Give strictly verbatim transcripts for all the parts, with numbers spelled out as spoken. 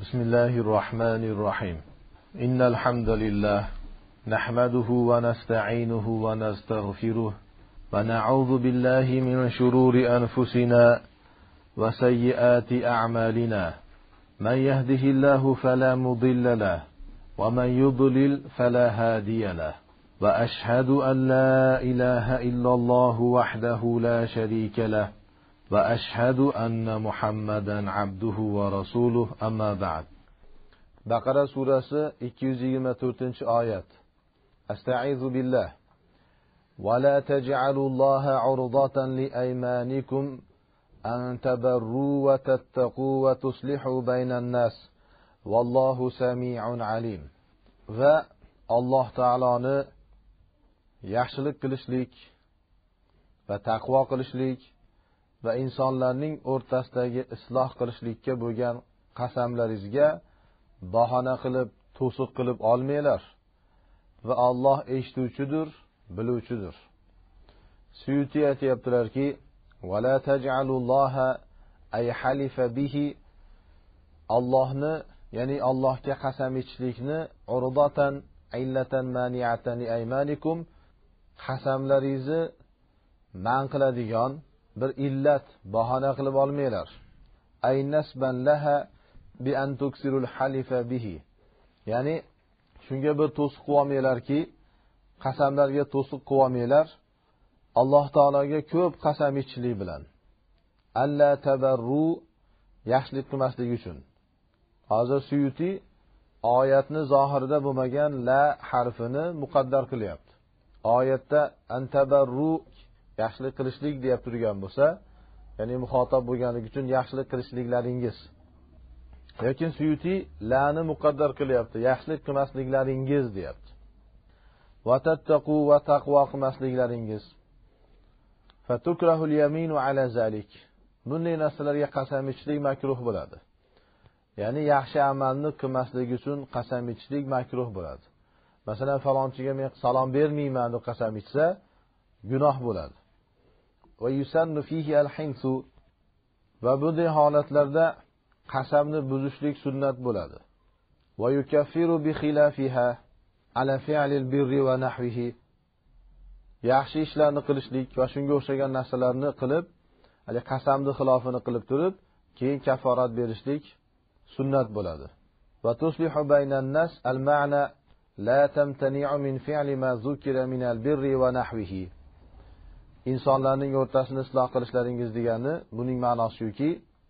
بسم الله الرحمن الرحيم إن الحمد لله نحمده ونستعينه ونستغفره ونعوذ بالله من شرور أنفسنا وسيئات أعمالنا من يهده الله فلا مضل له ومن يضلل فلا هادي له وأشهد أن لا إله إلا الله وحده لا شريك له وأشهد أن محمدا عبده ورسوله أما بعد. Baqara surasi ikki yuz yigirma to'rtinchi oyat. Estaizu billah. Wa la taj'alullaha 'urdatan li aymanikum an tabarru wa tattaqu wa tuslihu baynan nas. Wallahu sami'un alim. Va Alloh taoloni yaxshilik qilishlik va taqvo qilishlik va insonlarning o'rtasidagi isloh qilishlikka bo'lgan qasamlaringizga bahona qilib, to'siq qilib olmanglar. Va Alloh eshituvchidir, biluvchidir. Suyuti aytibdilarki: "Va la taj'alulloha ay halifa bihi" Allohni, ya'ni Allohga qasam ichishlikni urdatan illatan mani'atan li aymanikum qasamlaringizni man qiladigan bir illat, bahona qilib olmanglar. Ay nasban laha bi an tuksirul halifa bihi. Ya'ni shunga bir to'siq qilib olmanglarki, qasamlarga to'siq qilib olmanglar. Alloh taologa ko'p qasam ichishlik bilan. Alla tabarru yaxshilik qilmaslik uchun. Hozir Suyuti oyatni zohirida bo'lmagan la harfini muqaddar qilyapti. Oyatda antabarru yaxshilik qilishlik deb turgan bo'lsa, ya'ni muxotab bo'lganligi uchun yaxshilik qilishliklaringiz. Lekin Suyuti la'ni muqaddar qilyapti, yaxshilik qilmasliklaringiz deyapti. Va tattaqu va taqvo qilmasliklaringiz. Fatukrahul yaminu ala zalik. Bunday narsalarga qasam ichishlik makruh bo'ladi. Ya'ni yaxshi amalni qilmaslik uchun qasam ichishlik makruh bo'ladi. Masalan, falonchiga men salom bermayman deb qasam ichsa, gunoh bo'ladi. Va yusannu fihi al-hinsu. Va bunday holatlarda qasamni buzishlik sunnat bo'ladi. Va yukaffiru bi khilafiha ala fi'lil birri va nahwihi. Yaxshi ishlarni qilishlik va shunga o'xshagan narsalarni qilib, hali qasamni xilofini qilib turib, keyin kafarat berishlik sunnat bo'ladi. Va tuslihu baynan nas al-ma'na la tamtani'u min fi'li ma zukira min al-birri va nahwihi. İnsonlarning o'rtasini isloh qilishlaringiz degani, buning ma'nosi shuki,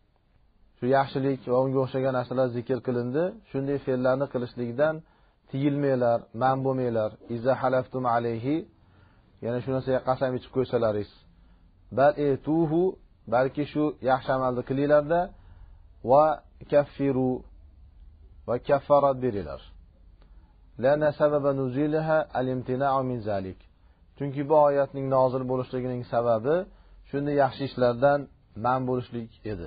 shu yaxshilik va unga o'xshagan narsalar zikr qilindi, shunday fe'llarni qilishlikdan tiyilmanglar, man bo'lmanglar. Iza halaftum alayhi, yana shu narsaga qasam ichib qo'ysalaringiz, bal etuhu, balki shu yaxshi amalni qilinglarda va kaffiru va kaffarat beringlar. Lana sababa nuzilaha al-imtina'u min zalik. Chunki bu oyatning nozil bo'lishligining sababi shunday yaxshi ishlardan man bo'lishlik edi.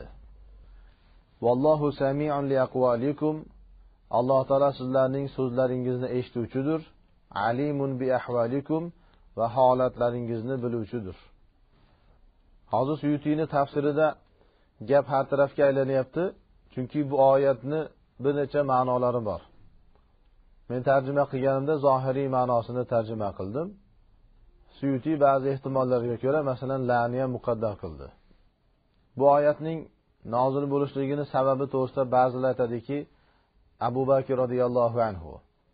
Vallohu sami'un li aqwalikum. Alloh taolo sizlarning so'zlaringizni eshituvchidir. Alimun bi ahvalikum va holatlaringizni biluvchidir. Hozir Suyutining tafsirida gap har tarafga aylanyapti, chunki bu oyatni bir necha ma'nolari bor. Men tarjima qilganimda zohiriy ma'nosini tarjima qildim. Suyuti ba'zi ehtimollarga ko'ra, masalan, la'ni ham muqaddar qildi. Bu oyatning nozil bo'lishligini sababi to'g'risida ba'zilar aytadiki, Abu Bakr radhiyallohu anhu.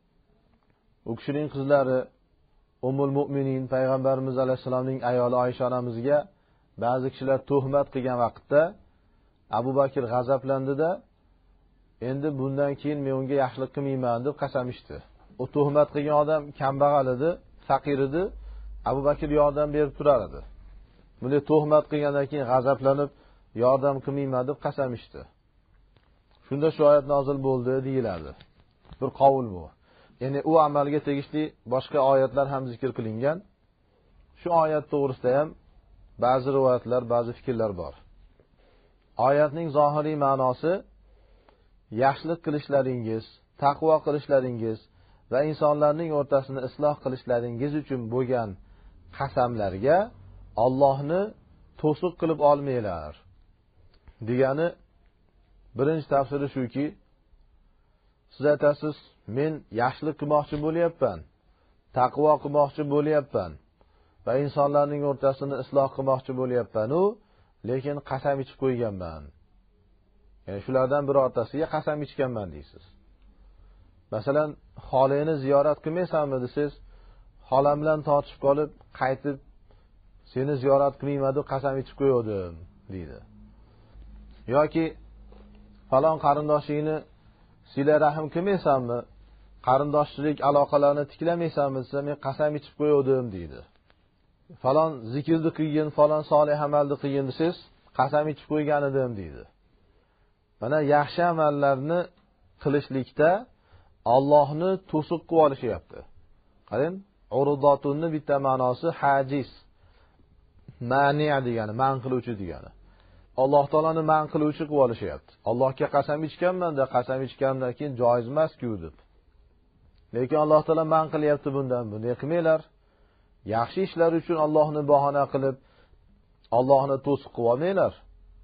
U kishining qizlari Ummul Mu'minin payg'ambarimiz alayhisolamning ayoli Oysha onamizga ba'zi kishilar tuhmat qilgan vaqtda Abu Bakr g'azablandi-da, endi bundan keyin men unga yaxshilik qilmayman deb qasam ichdi. U tuhmat qilgan odam kambag'al edi, faqir edi. Abu Bakr yordam berib turar edi. Bunday tuhmat qilgandan keyin g'azablanib yordam qilmayman deb qasam ichdi. Shunda shu oyat nozil bo'ldi deyiladi. Bir qavul bu. Ya'ni u amalga tegishli boshqa oyatlar ham zikr qilingan. Shu oyat to'g'risida ham ba'zi rivoyatlar, ba'zi fikrlar bor. Oyatning zohiriy ma'nosi yaxshilik qilishlaringiz, taqvo qilishlaringiz va insonlarning o'rtasini isloh qilishlaringiz uchun bo'lgan qasamlarga Allohni to'siq qilib olmanglar. Degani birinchi tafsiri shuki, siz aytasiz, men yaxshilik qilmoqchi bo'lyapman, taqvo qilmoqchi bo'lyapman va insonlarning o'rtasini isloh qilmoqchi bo'lyapman-u, lekin qasam ichib qo'yganman. Ya'ni shulardan birortasiga qasam ichganman deysiz. Masalan, xolangni ziyorat qilmaysanmi desiz, xolam bilan tortishib qolib, qaytib seni ziyorat qilmayman deb qasam ichib qo'ydim deydi. Yoki falon qarindoshingni sila rahim qilmaysanmi, qarindoshchilik aloqalarini tiklamaysanmi desa, men qasam ichib qo'ydim deydi. Falon zikrni qilgin, falon solih amalni qilgin desiz, qasam ichib qo'ygan edim deydi. Mana yaxshi amallarni qilishlikda Allohni to'siq qilib olishyapti. Qarang, urudotunni bitta ma'nosi hajiz, mani' degani, man qiluvchi degani. Alloh taolani man qiluvchi qilib olishyapti. Allohga qasam ichganman-da, qasam ichgandan keyin joiz emas-ku deb. Lekin Alloh taolo man qilyapti bundan. Bunday qilmanglar. Yaxshi ishlar uchun Allohni bahona qilib, Allohni to'siq qilib olmanglar.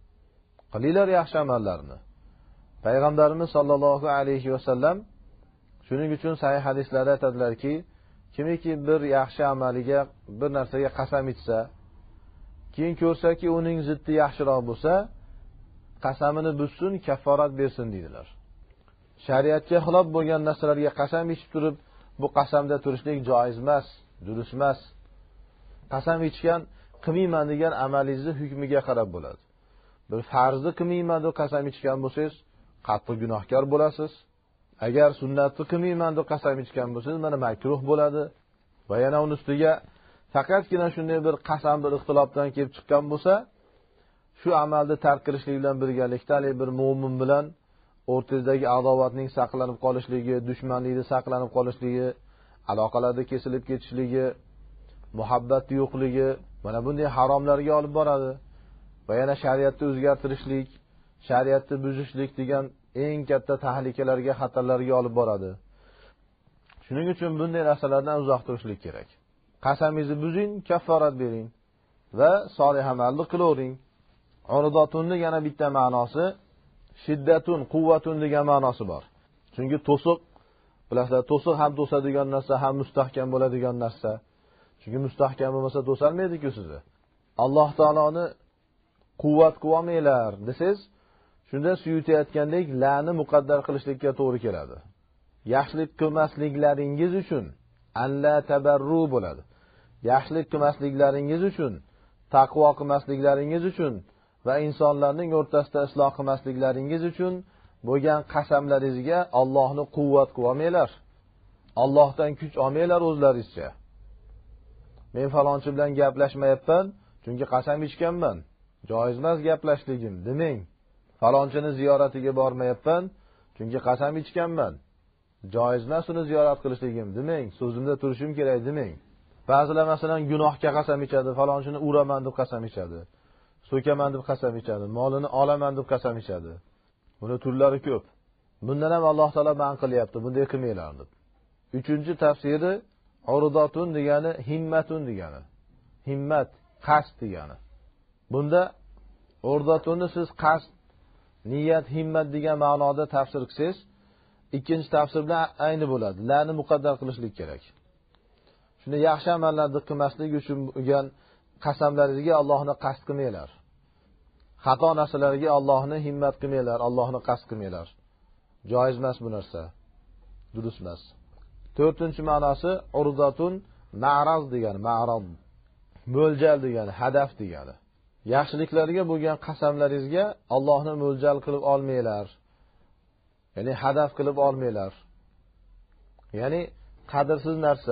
Qilinglar yaxshi amallarni. Payg'ambarimiz sollallohu alayhi va sallam shuning uchun sahih hadislarda aytadilarki, kimiki bir yaxshi amaliga, bir narsaga qasam ichsa, keyin ko'rsaki uning ziddi yaxshiroq bo'lsa, qasamini buzsin, kafforat bersin dedilar. Shariatga xilof bo'lgan narsalarga qasam ichib turib, bu qasamda turishlik joiz emas, durust emas. Qasam ichgan, qilmayman degan amalingizning hukmiga qarab bo'ladi. Bir farzni qilmayman deb qasam ichgan bo'lsangiz, qattiq gunohkor bo'lasiz. Agar sunnatni qilmayman deb qasam ichgan bo'lsangiz, mana makruh bo'ladi. Va yana uning ustiga faqatgina shunday bir qasam bir ixtilofdan kelib chiqqan bo'lsa, shu amalni tark qilishlik bilan birgalikda bir mu'min bilan o'rtadagi adovatning saqlanib qolishligi, dushmanlikning saqlanib qolishligi, aloqalarda kesilib ketishligi, muhabbatni yo'qligi, mana bunday haromlarga olib boradi. Va yana shariatni o'zgartirishlik, shariatni buzishlik degan eng katta tahlikalarga, xatarlarga olib boradi. Shuning uchun bunday narsalardan uzoq turishlik kerak. Qasamingizni buzing, kafforat bering va solih amalni qilavering. Urudotunni yana bitta ma'nosi shiddatun, quvvatun degan ma'nosi bor. Chunki to'siq, bilasizlar, to'siq ham to'sadigan narsa, ham mustahkam bo'ladigan narsa. Chunki mustahkam bo'lmasa to'salmaydi-ku sizni. Alloh taoloni quvvat qilolmanglar desiz, shunda suyutayotgandek la'ni muqaddar qilishlikka to'g'ri keladi. Yaxshilik qilmasliklaringiz uchun alla tabarru bo'ladi. Yaxshilik qilmasliklaringiz uchun, taqvo qilmasliklaringiz uchun va insonlarning o'rtasida isloh qilmasliklaringiz uchun bo'lgan qasamlaringizga Allohni quvvat qilib olmanglar. Allohdan kuch olmanglar o'zlaringizcha. Men falonchi bilan gaplashmayapman, chunki qasam ichganman. Joiz emas gaplashligim demang. Falonchini ziyoratiga bormayapman, chunki qasam ichganman. Joiz emas uni ziyorat qilishligim demang. So'zimda turishim kerak demang. Ba'zilar masalan gunohga qasam ichadi, falonchini uraman deb qasam ichadi. So'kaman deb qasam ichadi, molini olaman deb qasam ichadi. Buni turlari ko'p. Bundan ham Alloh taolo man qilyapti, bunday qilmanglar deb. Uchinchi tafsiri urudatun degani himmatun degani. Himmat, qasd degani. Bunda urdatunni siz qasd, niyat, himmat degan ma'noda tafsir qilsangiz, ikkinchi tafsir bilan ayni bo'ladi. La'ni muqaddar qilishlik kerak. Shunda yaxshi amallarni qilmaslik uchun bo'lgan qasamlaringizga Allohni qasd qilmanglar. Xato narsalarga Allohni himmat qilmanglar, Allohni qasd qilmanglar. Joiz emas bu narsa. Durust emas. To'rtinchi ma'nosi urdatun ma'raz degani, ma'rad. Mo'ljal degani, hadaf degani. Yaxshiliklarga bo'lgan qasamlaringizga Allohni mo'ljal qilib olmanglar. Ya'ni hadaf qilib olmanglar. Ya'ni qadrsiz narsa.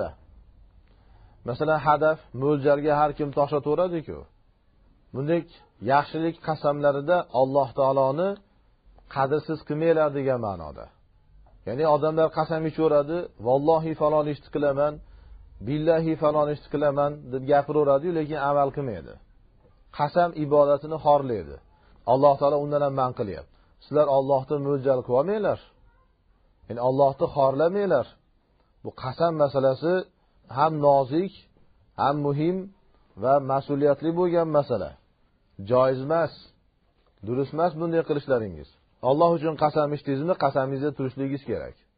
Masalan, hadaf, mo'ljalga har kim toshataveradi-ku. Bunday yaxshilik qasamlarida Alloh taoloni qadrsiz qilmanglar degan ma'noda. Ya'ni odamlar qasam ichaveradi, vallohi falon ishni qilaman, billahi falon ishni qilaman deb gapiraveradi, lekin amal qilmaydi. Qasam ibodatini xorlaydi. Alloh taolo undan ham man qilyapti. Sizlar Allohni mo'ljal qilib olmanglar. Ya'ni Allohni xorlamanglar. Bu qasam masalasi ham nozik, ham muhim va mas'uliyatli bo'lgan masala. Joiz emas, durust emas bunday qilishlaringiz. Alloh uchun qasam ichdingizmi, qasamingizda turishligingiz kerak.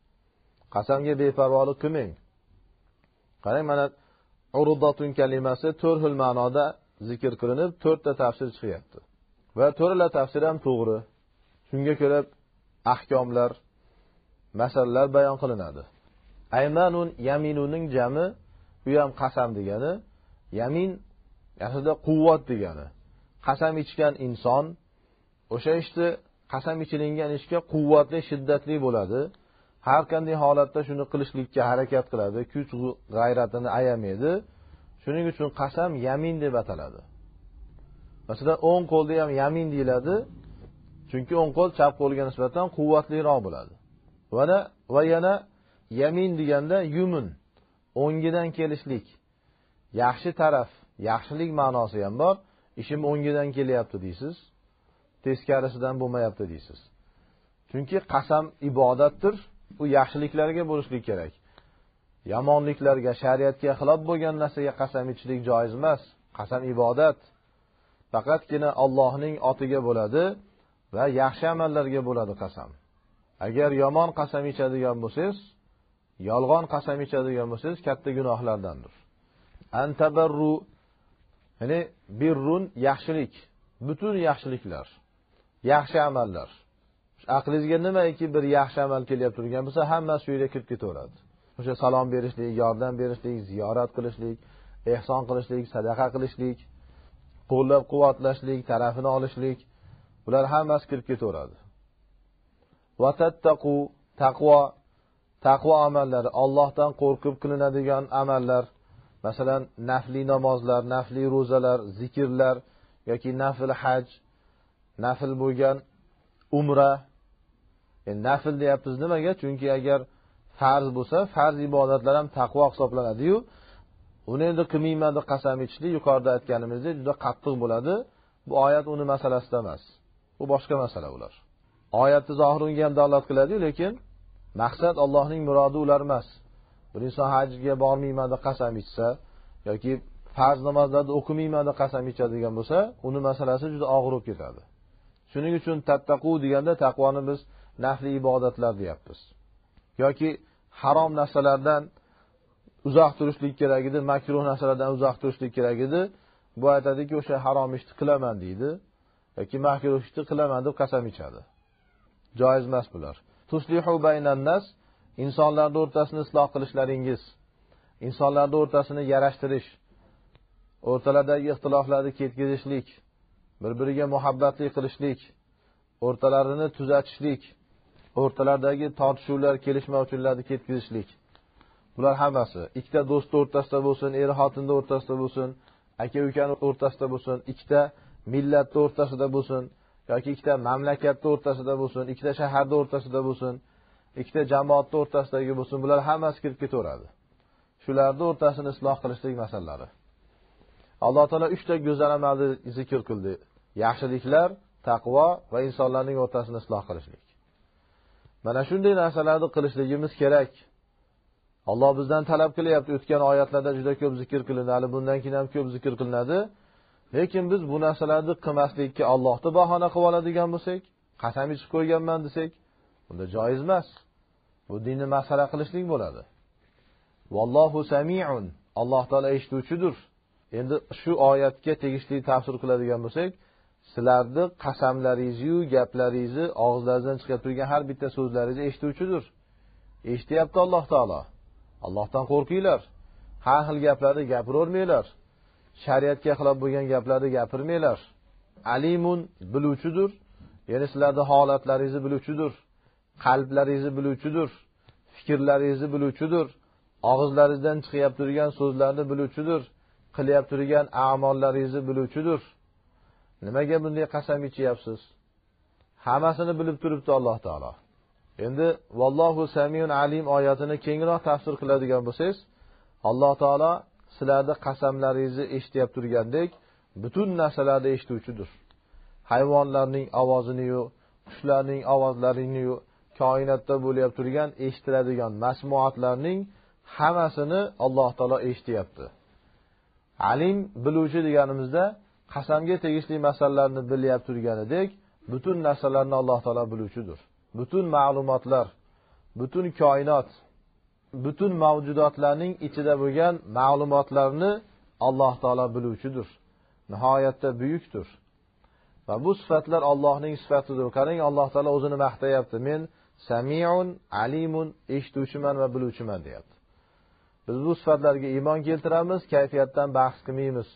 Qasamga beparvolik qilmang. Qarang, mana urdatun kalimasi to'rt xil ma'noda zikr qilinib, to'rtta tafsir chiqyapti. Va to'rtla tafsir ham to'g'ri. Shunga ko'ra ahkomlar, masalalar bayon qilinadi. Aymanun yaminunning jami, bu ham qasam degani, yamin aslida quvvat degani. Qasam ichgan inson o'sha ishni qasam ichilingan ishga quvvatli, shiddatli bo'ladi. Har qanday holatda shuni qilishlikka harakat qiladi, kuch g'ayratini ayamaydi. Shuning uchun qasam yamin deb ataladi. Masalan, o'ng qo'lda ham yamin deyiladi, chunki o'ng qo'l chap qo'lga nisbatan quvvatliroq bo'ladi. Va va yana yamin deganda yumun, o'ngidan kelishlik, yaxshi taraf, yaxshilik ma'nosi ham bor. Ishim o'ngidan kelyapti deysiz, teskarisidan bo'lmayapti deysiz. Chunki qasam ibodatdir, u yaxshiliklarga bo'lishlik kerak. Yomonliklarga, shariatga xilof bo'lgan narsaga qasam ichishlik joiz emas. Qasam ibodat. Faqatgina Allohning otiga bo'ladi va yaxshi amallarga bo'ladi qasam. Agar yomon qasam ichadigan bo'lsangiz, yolg'on qasam ichadigan bo'lsangiz, katta gunohlardandir. Antabarru, ya'ni birrun yaxshilik, butun yaxshiliklar, yaxshi amallar. Aqlingizga nimaiki bir yaxshi amal kelyapti turgan bo'lsa, hammasi shu yerga kirib ketaveradi. O'sha salom berishlik, yordam berishlik, ziyorat qilishlik, ehson qilishlik, sadaqa qilishlik, qo'llab-quvvatlashlik, tarafini olishlik, bular hammasi kirib ketaveradi. Va tattaqu, taqvo, taqvo amallari, Allohdan qo'rqib qilinadigan amallar, masalan, nafli namozlar, nafli ro'zalar, zikrlar yoki nafl haj, nafl bo'lgan umra. Endi nafl deyapmiz nimaga? Chunki agar farz bo'lsa, farz ibodatlar ham taqvo hisoblanadi-yu, uni endi qilmayman deb qasam ichishlik yuqorida aytganimizdek juda qattiq bo'ladi. Bu oyat uni masalasida emas. Bu boshqa masala ular. Oyatning zohiri unga ham dalolat qiladi, lekin maqsad Allohning murodi ular emas. Bir inson hajga bormayman deb qasam ichsa yoki farz namozlarda o'qimayman deb qasam ichadigan bo'lsa, uni masalasi juda og'ir bo'lib ketadi. Shuning uchun tattaqu deganda taqvoni biz nafli ibodatlar deyapmiz. Yoki harom narsalardan uzoq turishlik kerak edi, makruh narsalardan uzoq turishlik kerak edi. Bu aytadiki, o'sha harom ishni qilaman deydi yoki makruh ishni qilaman deb qasam ichadi. Joiz emas bular. Tuslihu baynan nas, insonlar o'rtasini isloh qilishlaringiz, insonlar o'rtasini yarashtirish, o'rtalardagi ixtiloflarni ketkizishlik, bir-biriga muhabbatli qilishlik, o'rtalarini tuzatishlik, o'rtalardagi tortishuvlar, kelishmovchiliklarni ketkizishlik. Bular hammasi ikkita do'st o'rtasida bo'lsin, er xotinning o'rtasida bo'lsin, aka-ukaning o'rtasida bo'lsin, ikkita millatning o'rtasida bo'lsin, yoki ikkita mamlakatning o'rtasida bo'lsin, ikkita shaharning o'rtasida bo'lsin, ikkita jamoatning o'rtasidagi bo'lsin, bular hammasi kirib ketaveradi. Shularning o'rtasini isloh qilishlik masalalari. Alloh taolo uchta go'zal amalni zikr qildi: yaxshiliklar, taqvo va insonlarning o'rtasini isloh qilishlik. Mana shunday narsalarni qilishligimiz kerak. Alloh bizdan talab qilyapti. O'tgan oyatlarda juda ko'p zikr qilinadi, bundan keyin ham ko'p zikr qilinadi. Lekin biz bu narsalarni qilmaslikka Allohni bahona qilib oladigan bo'lsak, qasam ichib qo'yganman desak, bunda joiz emas. Bu dinni masala qilishlik bo'ladi. Vallohu sami'un, Alloh taolo eshituvchidir. Endi shu oyatga tegishli tafsir qiladigan bo'lsak, sizlarni qasamlaringiz-yu gaplaringizni, og'izlaringizdan chiqib turgan har bitta so'zlaringizni eshituvchidir. Eshityapti Alloh taolo. Allohdan qo'rqinglar. Har xil gaplarni gapiravermanglar. Shariatga xilof bo'lgan gaplarni gapirmanglar. Alimun, biluvchidir. Ya'ni sizlarning holatlaringizni biluvchidir. Qalblaringizni biluvchidir. Fikrlaringizni biluvchidir. Og'izlaringizdan chiqib turgan so'zlarni biluvchidir. Qilib turgan a'mollaringizni biluvchidir. Nimaga bunday qasam ichyapsiz? Hammasini bilib turibdi Alloh taolo. Endi vallohu samiyun alim oyatini kengroq tafsir qiladigan bo'lsangiz, Alloh taolo sizlarning qasamlaringizni eshitib turgandek, butun narsalarni eshituvchidir. Hayvonlarning ovozini-yu, qushlarning ovozlarini-yu, koinotda bo'lib turgan eshitiladigan masmuatlarning hammasini Alloh taolo eshityapti. Alim, biluvchi deganimizda qasamga tegishli masalalarni bilib turganidek, butun narsalarni Alloh taolo biluvchidir. Butun ma'lumotlar, butun koinot, butun mavjudotlarning ichida bo'lgan ma'lumotlarni Alloh taolo biluvchidir. Nihoyatda buyukdir. Va bu sifatlar Allohning sifatidir. Qarang, Alloh taolo o'zini maqtayapti. Men Samiun, Alimun, eshituvchiman va biluvchiman deyapti. Biz bu sifatlarga iymon keltiramiz, kayfiyatdan bahs qilmaymiz.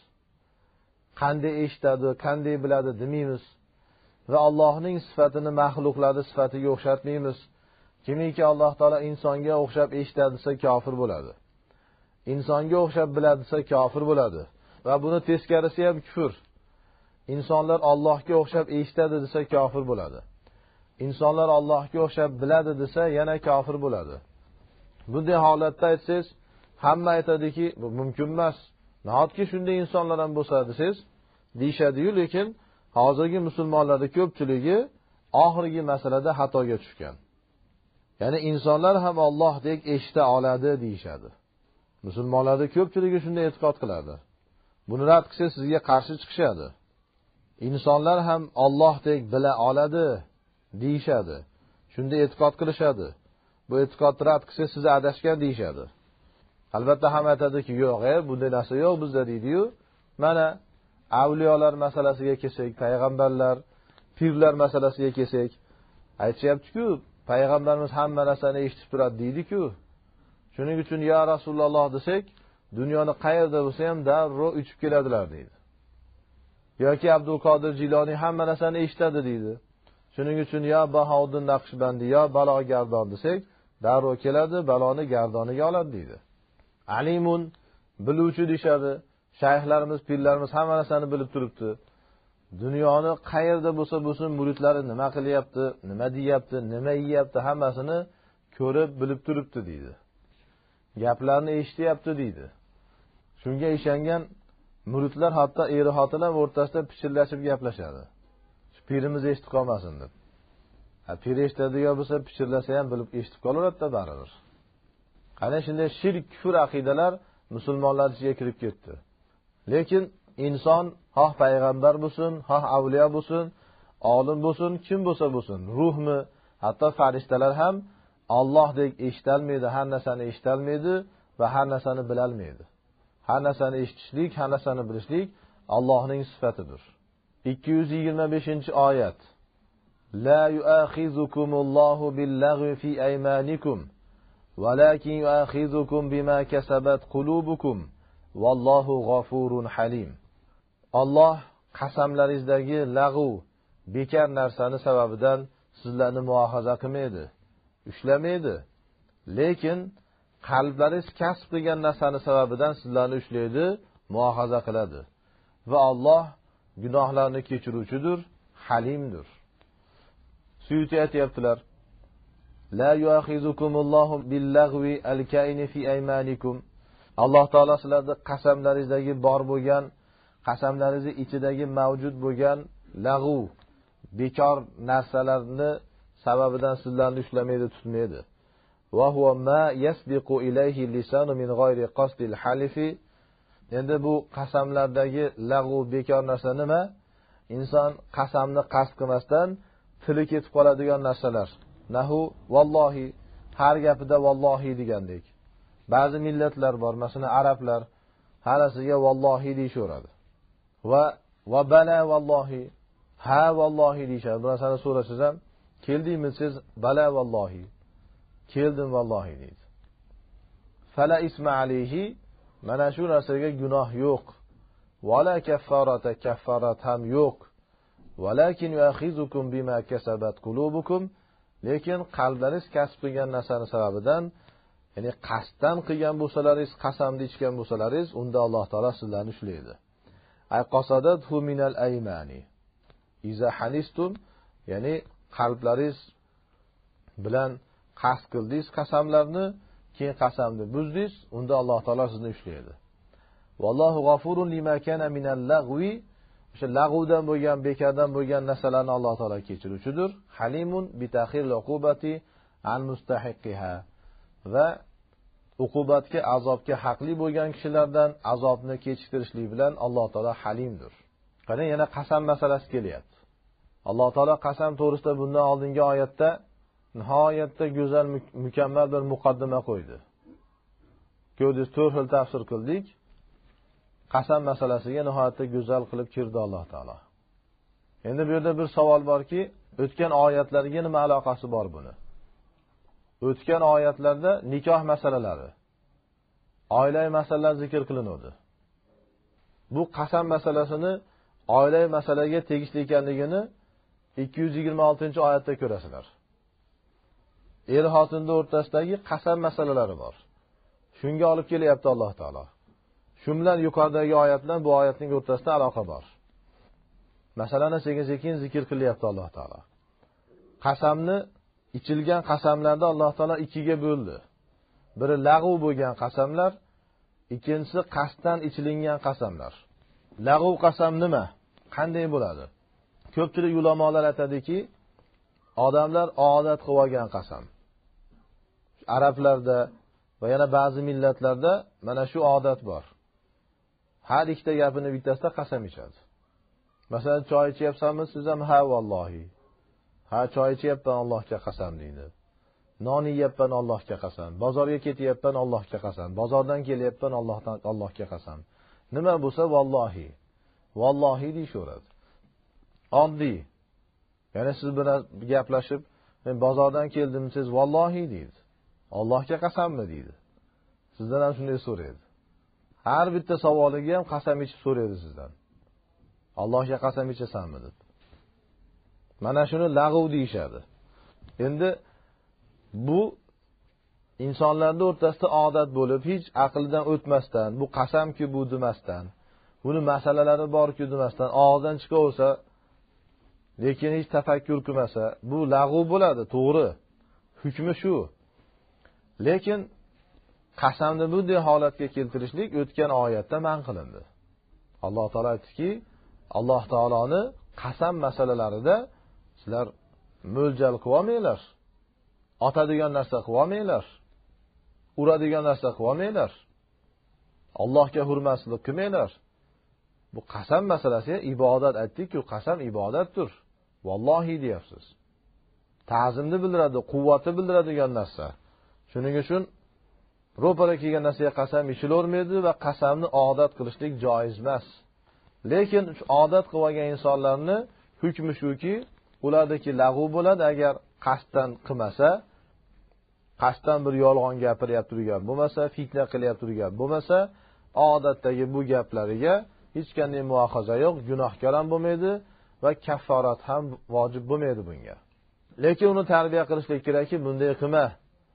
Qanday eshitadi, qanday biladi demaymiz. Va Allohning sifatini maxluqlarning sifatiga o'xshatmaymiz. Kimiki Alloh taolo insonga o'xshab eshitadi desa kofir bo'ladi. Insonga o'xshab biladi desa kofir bo'ladi. Va buni teskarisi ham kufr. İnsanlar Allohga o'xshab eshitadi desa kofir bo'ladi. İnsanlar Allohga o'xshab biladi desa yana kofir bo'ladi. Bunday holatda aytsangiz, hamma aytadiki, bu mumkin emas. Nahotki shunday insonlar ham bo'lsa desangiz, deyshadi-yu, lekin hozirgi musulmonlarning ko'pchiligi oxirgi masalada xatoga tushgan. Ya'ni insonlar ham Allohdek eshita oladi deyshadi. Musulmonlarning ko'pchiligi shunday e'tiqod qiladi. Buni rad qilsa sizga qarshi chiqishadi. İnsanlar ham Allohdek bila oladi deyshadi. Shunday e'tiqod qilishadi. Bu e'tiqodni rad qilsa siz adashgan deyshadi. Albatta ham aytadiki, yo'q, e, bunday narsa yo'q bizda deydi-yu. Mana avliyolar masalasiga kelsak, payg'ambarlar, pirlar masalasiga kelsak, aytishyapti-ku, payg'ambarimiz hamma narsani eshitib turadi deydi-ku. Shuning uchun ya Rasululloh desak, dunyoni qayerda bo'lsa ham darrov uchib keladilar deydi. Yoki Abdul Qodir Jiloniy hamma narsani eshitadi deydi. Shuning uchun ya Bahodir Naqshbandi ya balo gardon desak, darrov keladi, baloni gardoniga oladi deydi. Alimun, biluvchi deyshadi. Shayxlarimiz, pirlarimiz hamma narsani bilib turibdi. Dunyoni qayerda bo'lsa bo'lsin, muridlari nima qilyapti, nima deyapti, nima yeyapti, hammasini ko'rib, bilib turibdi deydi. Gaplarni eshityapti deydi. Shunga ishongan muridlar hatto eri xotinlar o'rtasida pichirlashib gaplashadi. Shu pirimiz eshitib qolmasin deb. Ha, pir eshitadigan bo'lsa, pichirlasa ham bilib eshitib qolaveradi-da baribir. Qani shunday shirk, kufr aqidalar musulmonlar ichiga kirib ketdi. Lekin inson xoh payg'ambar bo'lsin, xoh avliyo bo'lsin, olim bo'lsin, kim bo'lsa bo'lsin, ruhmi, hatto farishtalar ham Allohdek eshitolmaydi, har narsani eshitolmaydi va har narsani bilolmaydi. Har narsani eshitishlik, har narsani bilishlik Allohning sifatidir. ikki yuz yigirma beshinchi oyat. La yu'akhizukumullohu bil-lagwi fi aymanikum, walakin yu'akhizukum bima kasabat qulubukum, vallohu g'afurun halim. Alloh qasamlaringizdagi lag'u, bekor narsani sababidan sizlarni muohaza qilmaydi, ushlamaydi. Lekin qalblaringiz kasb qilgan narsani sababidan sizlarni ushlaydi, muohaza qiladi. Va Alloh gunohlarni kechiruvchidir, halimdir. Suyuti aytibdilar: La yu'akhizukumullohu bil-lagwi al-kaini fi aymanikum. Alloh taolo sizlarning qasamlaringizdagi bor bo'lgan, qasamlaringizning ichidagi mavjud bo'lgan lag'u, bekor narsalarni sababidan sizlarni ushlamaydi, tutmaydi. Va huwa ma yasbiqu ilayhi lisanu min g'ayri qasdil halifi. Endi bu qasamlardagi lag'u, bekor narsa nima? Inson qasamni qasd qilmasdan tili ketib qoladigan narsalar. Nahu vallohi, har gapida vallohi degandek. Ba'zi millatlar bor, masalan arablar, harasiga vallohi deyishaveradi. Va va bala vallohi, ha vallohi deyishadi. Bu narsani so'rasangiz ham, keldingmi siz? Bala vallohi. Keldim vallohi deydi. Fala isma alayhi, mana shu narsaga gunoh yo'q. Wala kaffarata, kaffarat ham yo'q. Walakin yu'akhizukum bima kasabat qulubukum. Lekin qalblaringiz kasb qilgan narsani sababidan, ya'ni qasddan qilgan bo'lsalaringiz, qasamni ichgan bo'lsalaringiz, unda Alloh taolo sizlarni ushlaydi. Ay qasadathu minal aymani. Iza hanistum, ya'ni qalblaringiz bilan qasd qildingiz qasamlarni, keyin qasamni buzdingiz, unda Alloh taolo sizni ushlaydi. Vallohu g'afurun lima kana minal lagwi. O'sha lag'uvdan bo'lgan, bekardan bo'lgan narsalarni Alloh taolo kechiruvchidir. Halimun bi ta'khir al-uqubati an mustahiqiha. Va uqubatga, azobga haqli bo'lgan kishilardan azobni kechiktirishlik bilan Alloh taolo halimdir. Qani yana qasam masalasi kelyapti. Alloh taolo qasam to'g'risida bundan oldingi oyatda nihoyatda go'zal, mukammal bir muqaddima qo'ydi. Ko'rdingiz, to'rt xil tafsir qildik. Qasam masalasiga nihoyatda go'zal qilib kirdi Alloh taolo. Endi bu yerda bir savol borki, o'tgan oyatlarga nima aloqasi bor buni? O'tgan oyatlarda nikoh masalalari, oilaviy masalalar zikr qilinadi. Bu qasam masalasini oilaviy masalaga tegishli ekanligini ikki yuz yigirma oltinchi oyatda ko'rasizlar. Er xotinning o'rtasidagi qasam masalalari bor. Shunga olib kelyapti Alloh taolo. Shu bilan yuqoridagi oyat bilan bu oyatning o'rtasida aloqa bor. Masalani sekin-sekin zikr qilyapti Alloh taolo. Qasamni, ichilgan qasamlarda Alloh taolo ikkiga bo'ldi. Biri lag'v bo'lgan qasamlar, ikkinchisi qasddan ichilingan qasamlar. Lag'v qasam nima? Qanday bo'ladi? Ko'pchilik ulamolar aytadiki, odamlar odat qilib olgan qasam. Arablarda va yana ba'zi millatlarda mana shu odat bor. Har ikkita gapini bittasida qasam ichadi. Masalan, choy ichyapsanmi, siz ham ha vallohi. Ha, choy ichyapman, Allohga qasam deydi. Non yeyapman, Allohga qasam. Bozorga ketyapman, Allohga qasam. Bozordan kelyapman, Allohdan Allohga qasam. Nima bo'lsa vallohi. Vallohi deyishaveradi. Oddiy. Ya'ni siz bilan gaplashib, men bozordan keldim, siz vallohi deydi. Allohga qasammi deydi. Sizdan ham shunday so'raydi. Har bitta savoliga ham qasam ichib so'raydi sizdan. Allohga qasam ichasanmi deb. Mana shuni lag'v deyshadi. Endi bu insonlarning o'rtasida odat bo'lib, hech aqldan o'tmasdan, bu qasamki bu demasdan, buni masalalari borki demasdan og'izdan chiqaversa, lekin hech tafakkur qilmasa, bu lag'v bo'ladi, to'g'ri. Hukmi shu. Lekin qasamni bunday holatga keltirishlik o'tgan oyatda man qilindi. Alloh taolo aytdiki, Alloh taoloni qasam masalalarida sizlar mo'ljal qilmanglar. Otadigan narsa qilmanglar. Uradigan narsa qilmanglar. Allohga hurmatsizlik qilmanglar. Bu qasam masalasi ibodat, aytdik-ku, qasam ibodatdir. Vallohi deyapsiz. Ta'zimni bildiradi, quvvatni bildiradigan narsa. Shuning uchun ro'para kelgan narsaga qasam ichilavermaydi va qasamni odat qilishlik joiz emas. Lekin odat qilib olgan insonlarni hukmi shuki, ulardagi lag'v bo'ladi agar qasddan qilmasa, qasddan bir yolg'on gapiryapti turgan bo'lmasa, fitna qilyapti turgan bo'lmasa, odatdagi bu gaplariga hech qanday muohaza yo'q, gunohkor ham bo'lmaydi va kafforat ham vojib bo'lmaydi bunga. Lekin uni tarbiya qilishlik kerakki, bunday qilma.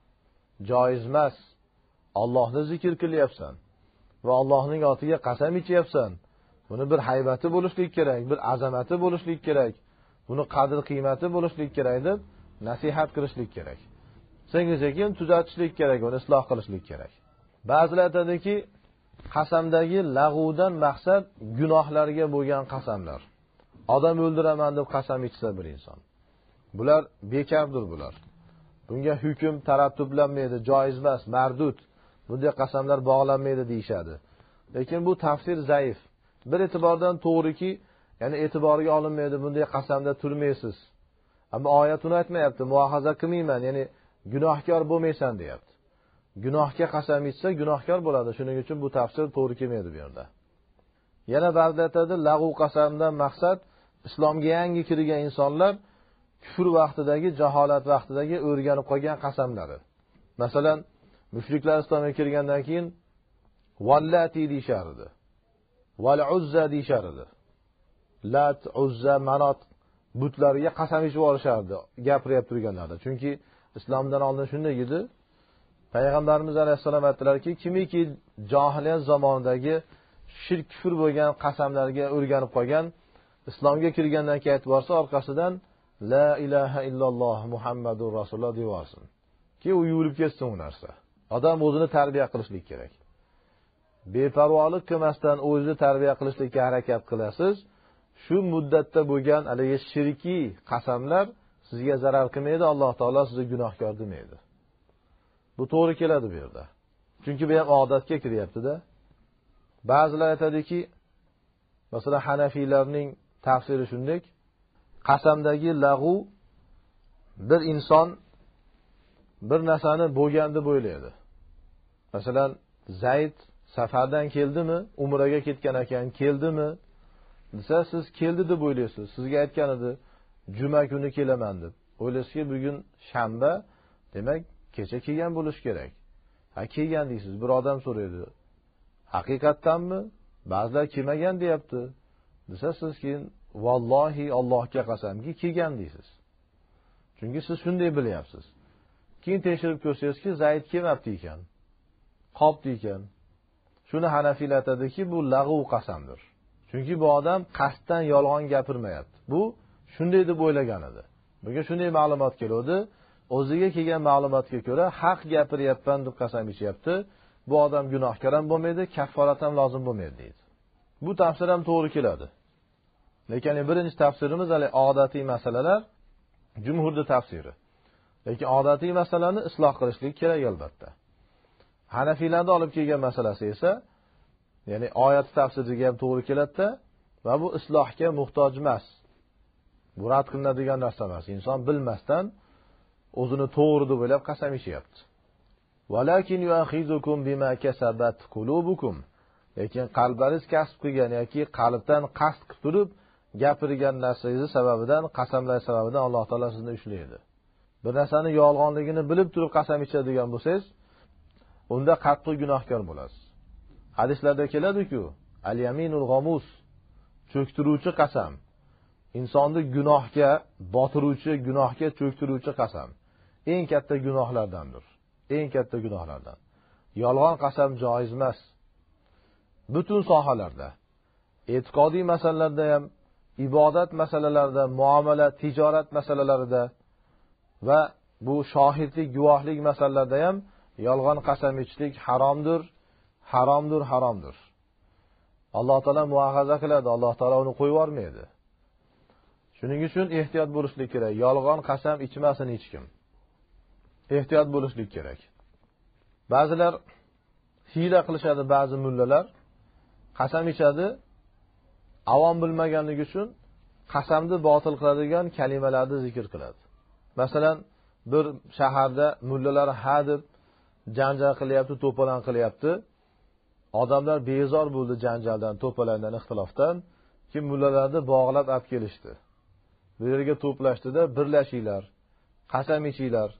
Joiz emas. Allohni zikr qilyapsan va Allohning otiga qasam ichyapsan. Buni bir haybati bo'lishlik kerak, bir azamati bo'lishlik kerak. Buni qadr qiymati bo'lishlik kerak deb nasihat qilishlik kerak. Sekin-sekin tuzatishlik kerak, uni isloh qilishlik kerak. Ba'zilar aytadiki, qasamdagi lag'vdan maqsad gunohlarga bo'lgan qasamlar. Odam o'ldiraman deb qasam ichsa bir inson. Bular bekardir bular. Bunga hukm tarattublanmaydi, joiz emas, mardud. Bunday qasamlar bog'lanmaydi deyshadi. Lekin bu tafsir zaif. Bir e'tibordan to'g'riki, ya'ni e'tiborga olinmaydi, bunday qasamda turmaysiz. Ammo oyat uni aytmayapti, muohaza qilmayman, ya'ni gunohkor bo'lmaysan deyapti. Gunohga qasam ichsa gunohkor bo'ladi. Shuning uchun bu tafsir to'g'ri kelmaydi bu yerda. Yana ba'zilar aytadi, lag'v qasamdan maqsad islomga yangi kirgan insonlar kufr vaqtidagi, jaholat vaqtidagi o'rganib qolgan qasamlari. Masalan, mushriklar islomga kirgandan keyin vallati deyishardi. Val uzza deyishardi. Lat, uzza, manot butlariga qasam ichib olishardi, gapirib turganlarda. Chunki islomdan oldin shunday edi. Payg'ambarimiz alayhisalom aytdilarki, kimiki jahiliyat zamonidagi shirk kufr bo'lgan qasamlarga o'rganib qolgan, islomga kirgandan keyin aytib borsa, orqasidan la ilaha illalloh Muhammadur rasululloh deyorsin. Ki u yurib ketsin u narsa. Odam o'zini tarbiya qilishlik kerak. Beparvolik qilmasdan o'zini tarbiya qilishlikka harakat qilasiz. Shu muddatda bo'lgan haligi shirkiy qasamlar sizga zarar qilmaydi, Alloh taolo sizni gunohkor demaydi. Bu to'g'ri keladi bu yerda. Chunki bu ham odatga kiryapti-da. Ba'zilar aytadiki, masalan Hanafiylarning tafsiri shunday, qasamdagi lag'u bir inson bir narsani bo'lganini o'ylaydi. Masalan, Zayd safardan keldimi, umraga ketgan ekan, keldimi desa, siz keldi deb o'ylaysiz. Sizga aytgan edi, juma kuni kelaman deb. O'ylaysizki, bugun shanba, demak, kecha kelgan bo'lish kerak. Ha, kelgan deysiz. Bir odam so'raydi. Haqiqatdanmi? Ba'zilar kelmagan deyapti. Desa, siz keyin vallohi Allohga qasamki kelgan deysiz. Chunki siz shunday bilyapsiz. Keyin tekshirib ko'rsangizki, Zayd kelmabdi ekan. Qolibdi ekan. Shuni Hanafiylar aytadiki, bu lag'u qasamdir. Chunki bu odam qasddan yolg'on gapirmayapti. Bu shunday deb o'ylagan edi. Bunga shunday ma'lumot keldi. O'ziga kelgan ma'lumotga ko'ra haq gapiryapman deb qasam ichyapti. Bu odam gunohkor ham bo'lmaydi, kafforat ham lozim bo'lmaydi deydi. Bu tafsir ham to'g'ri keladi. Lekin birinchi tafsirimiz hali odatiy masalalar, jumhurning tafsiri. Lekin odatiy masalani isloh qilishlik kerak albatta. Hanafiylarning olib kelgan masalasi esa, ya'ni oyat tafsiriga ham to'g'ri keladi va bu islohga muhtoj emas. Bu rad qilinadigan narsa emas. Inson bilmasdan o'zini to'g'ri deb o'ylab qasam ichyapti. Walakin yu'akhizukum bima kasabat qulubukum. Lekin qalbingiz kasb qilgan yoki qalbdan qasd qilib turib gapirgan narsangiz sababidan, qasamlar sababidan Alloh taolo sizni ushlaydi. Bir narsani yolg'onligini bilib turib qasam ichadigan bo'lsangiz, unda qattiq gunohkor bo'lasiz. Hadislarda keladi-ku, al-yaminul ghamus, cho'ktiruvchi qasam. Insonni gunohga botiruvchi, gunohga cho'ktiruvchi qasam eng katta gunohlardandir. Eng katta gunohlardan. Yolg'on qasam joiz emas. Butun sohalarda, e'tiqodiy masalalarda ham, ibodat masalalarida, muomala, tijorat masalalarida va bu shohidlik, guvohlik masalalarida ham yolg'on qasam ichishlik haromdir, haromdir, haromdir. Alloh taolo muohaza qiladi, Alloh taolo uni qo'yib yormaydi. Shuning uchun ehtiyot bo'lishlik kerak. Yolg'on qasam ichmasin hech kim. Ehtiyot bo'lishlik kerak. Ba'zilar hiyla qilishadi, ba'zi mullalar qasam ichadi, avom bilmaganligi uchun qasamni botil qiladigan kalimalarni zikr qiladi. Masalan, bir shaharda mullalar ha deb janjal qilyapti, to'polon qilyapti. Odamlar bezor bo'ldi janjaldan, to'polondan, ixtilofdan. Kim mullalarni bog'lab olib kelishdi. Bu yerga to'plashdida birlashinglar, qasam ichinglar.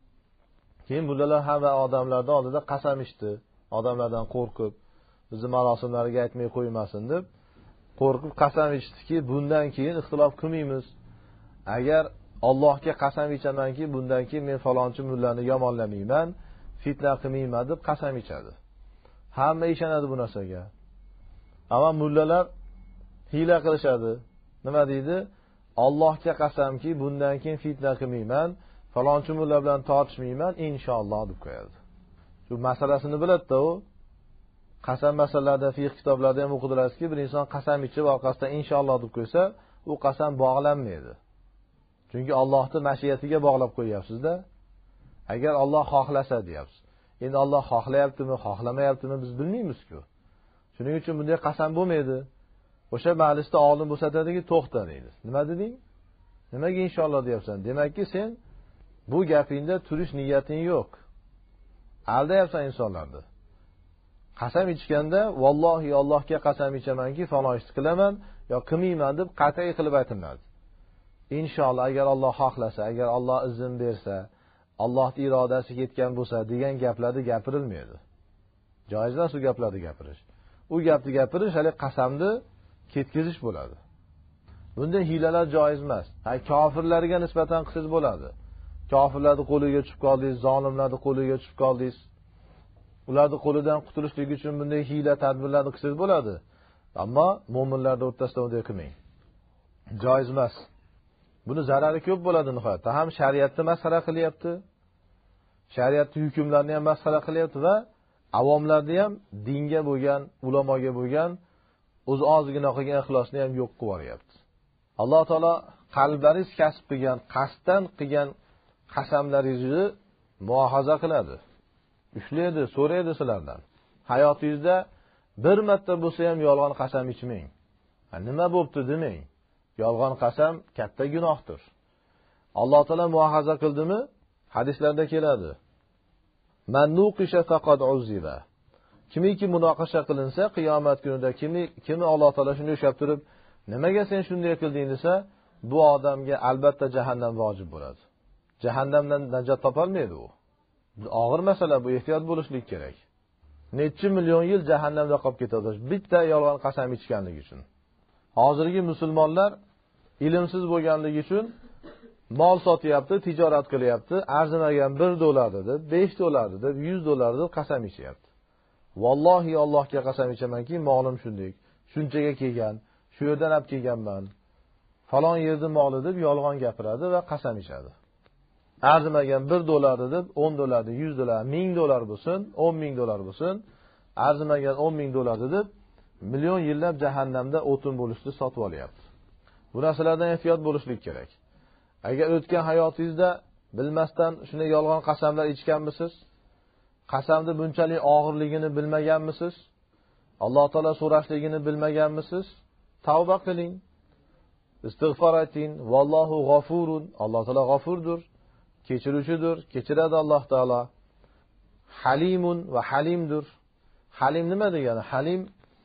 Keyin mullalar hamma odamlarning oldida qasam ichdi. Odamlardan qo'rqib, bizni marosimlarga aytmay qo'ymasin deb qo'rqib qasam ichdiki, bundan keyin ixtilof qilmaymiz. Agar Allohga qasam ichamanki, bundan keyin men falonchi mullani yomonlamayman, fitna qilmayman deb qasam ichadi. Hamma ishonadi bu narsaga. Ammo mullalar hiyla qilishadi. Nima deydi? Allohga qasamki, bundan keyin fitna qilmayman, falonchi mulla bilan tortishmayman, inshaalloh deb qo'yadi. Shu masalasini biladi-da u. Qasam masalalarida, fiqh kitoblarida ham o'qidilarki, bir inson qasam ichib orqasidan inshaalloh deb qo'ysa, u qasam bog'lanmaydi. Chunki Allohning mashiyatiga bog'lab qo'yapsiz-da. Agar Alloh xohlasa deyapsiz. Endi Alloh xohlayaptimi, xohlamayaptimi biz bilmaymiz-ku. Shuning uchun bunday qasam bo'lmaydi. O'sha majlisda olim bo'satadiki, to'xta deydi. Nima deding? Nimaga inshaalloh deyapsan? Demakki, sen bu gapingda turish niyating yo'q. Aldayapsan insonlarni. Qasam ichganda vallohi Allohga qasam ichamanki, falon ishni qilaman yo qilmayman deb qat'iy qilib aytiladi. Inshaalloh agar Alloh xohlasa, agar Alloh izn bersa, Allohning irodasi yetgan bo'lsa degan gaplarni gapirilmaydi. Joiz emas u gaplarni gapirish. U gapni gapirish hali qasamni ketkizish bo'ladi. Bunda hiylalar joiz emas. Ha, kofirlarga nisbatan qilsangiz bo'ladi. Kofirlarning qo'liga tushib qoldingiz, zolimlarning qo'liga tushib qoldingiz. Ularning qo'lidan qutulishlik uchun bunday hiyla tadbirlarni qilsangiz bo'ladi. Ammo mu'minlarning o'rtasida unday qilmang. Joiz emas. Buni zarari ko'p bo'ladi nihoyatda. Ham shariatni masxara qilyapti. Shariatning hukmlarini ham masxara qilyapti va avomlarni ham dinga bo'lgan, ulamoga bo'lgan o'z ozgina qilgan ixlosni ham yo'q qilib yuboryapti. Alloh taolo qalblaringiz kasb qilgan, qasddan qilgan qasamlaringizni muohaza qiladi. Ushlaydi, so'raydi sizlardan. Hayotingizda bir marta bo'lsa ham yolg'on qasam ichmang. Ha, nima bo'pti demang. Yolg'on qasam katta gunohdir. Alloh taolo muohaza qildimi? Hadislarda keladi. Man nuqisha faqad uziba. kimiki munoqasha qilinsa, qiyomat kunida kimi kimi Alloh taolo shuni yo'shab turib, nimaga sen shunday qilding desa, bu odamga albatta jahannam vojib bo'ladi. Jahannamdan najot topolmaydi u. Og'ir masala bu, ehtiyot bo'lishlik kerak. Necha million yil jahannamda qolib ketadi bitta yolg'on qasam ichganligi uchun. Hozirgi musulmonlar ilmsiz bo'lganligi uchun mol sotyapti, tijorat qilyapti, arzimagan bir dollar deb, besh dollar deb, yuz dollar deb qasam ichyapti. Vallohi Allohga qasam ichamanki, molim shunday, shunchaga kelgan, shu yerdan olib kelganman. Falon yerda moli deb yolg'on gapiradi va qasam ichadi. Arzimagan bir dollar deb, o'n dollar, yuz dollar, ming dollar bo'lsin, o'n ming dollar bo'lsin, arzimagan o'n ming dollar deb million yillab jahannamda o'tin bo'lishni sotib olyapti. Bu narsalardan ehtiyot bo'lishlik kerak. Agar o'tgan hayotingizda bilmasdan shunday yolg'on qasamlar ichganmisiz? Qasamni bunchalik og'irligini bilmaganmisiz? Alloh taolo so'rashligini bilmaganmisiz? Tavba qiling. Istig'for ayting. Vallohu g'afurun. Alloh taolo g'afurdir, kechiruvchidir, kechiradi Alloh taolo. Halimun va halimdir. Halim nima degani? Halim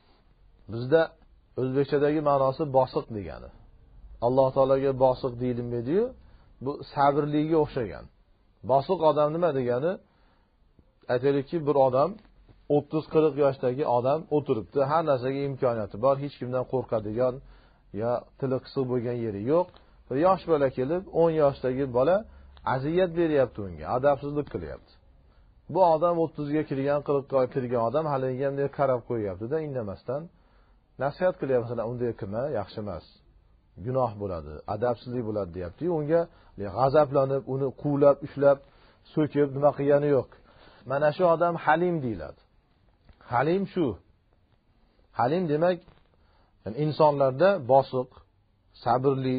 bizda o'zbekchadagi ma'nosi bosiq degani. Alloh taologa bosiq deyilmaydi-yu, bu sabrliga o'xshagan. Bosiq odam nima degani? Aytaylikki, bir odam o'ttiz qirq yoshdagi odam o'tiribdi, har narsaga imkoniyati bor, hech kimdan qo'rqadigan yo tili qisiq bo'lgan yeri yo'q. Bir yosh bola kelib, o'n yoshdagi bola aziyat beryapti unga, adabsizlik qilyapti. Bu odam o'ttizga kirgan, qirqqa kirgan odam haliga ham qarab qo'yapti-da, indamasdan nasihat qilyapti, masalan, unday qilma, yaxshi emas. Gunoh bo'ladi, adabsizlik bo'ladi deyapti. Unga g'azablanib, uni quvlab, ushlab, so'kib nima qilgani yo'q. Mana shu odam halim deyiladi. Halim shu. Halim demak, yani insonlarda bosiq, sabrli,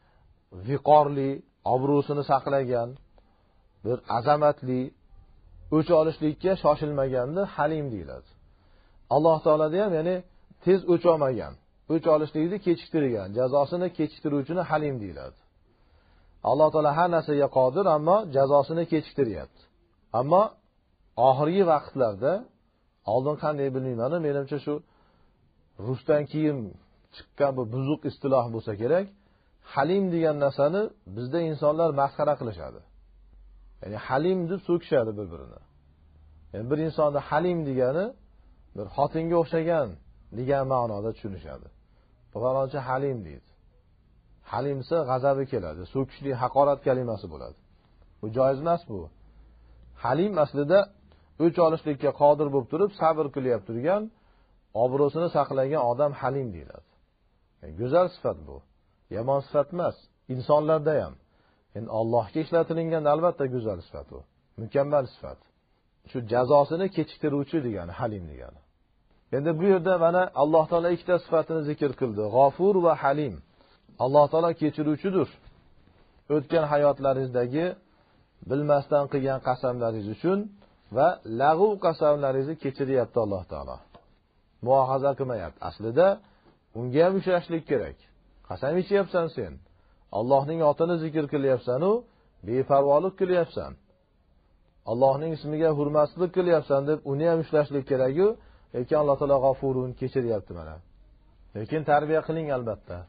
viqorli, obro'sini saqlagan, bir azamatli, o'ch olishlikka shoshilmaganda halim deyiladi. Alloh taolada ham ya'ni tez o'ch olmagan, o'ch olishlikni kechiktirgan, jazosini kechiktiruvchini halim deyiladi. Alloh taolo har narsaga qodir, ammo jazosini kechiktiryapti. Ammo oxirgi vaqtlarda, oldin qanday bilmayman, menimcha shu rusdan keyin chiqqan bu buzuq istiloh bo'lsa kerak, halim degan narsani bizda insonlar masxara qilishadi. Ya'ni halim deb so'kishadi bir-birini. Yani bir insonda halim degani bir xotinga o'xshagan degan ma'noda tushunishadi. Falonchi halim deydi. Halim esa g'azabi keladi, so'kishli haqorat kalimasi bo'ladi. Bu joiz emas bu. Halim aslida o'ch olishlikka qodir bo'lib turib, sabr qilyap turgan, obro'sini saqlagan odam halim deyiladi. Yani go'zal sifat bu. Yomon sifat emas, insonlarda ham. Endi Allohga ishlatilgan albatta go'zal sifat u. Mukammal sifat. Shu jazosini kechiktiruvchi degani halim degani. Endi bu yerda mana Alloh taolo ikkita sifatini zikr qildi. G'afur va halim. Alloh taolo kechiruvchidir. O'tgan hayotlaringizdagi bilmasdan qilgan qasamlaringiz uchun va lag'ov qasamlaringizni kechiryapti Alloh taolo. Muohaza qilmayapti. Aslida unga ham ushlashlik kerak. Qasam ichyapsan sen. Allohning otini zikr qilyapsan-u, beparvolik qilyapsan. Allohning ismiga hurmatsizlik qilyapsan deb uni ham ushlashlik kerak-ku, lekin Alloh taolo g'afurun, kechiryapti mana. Lekin tarbiya qiling albatta.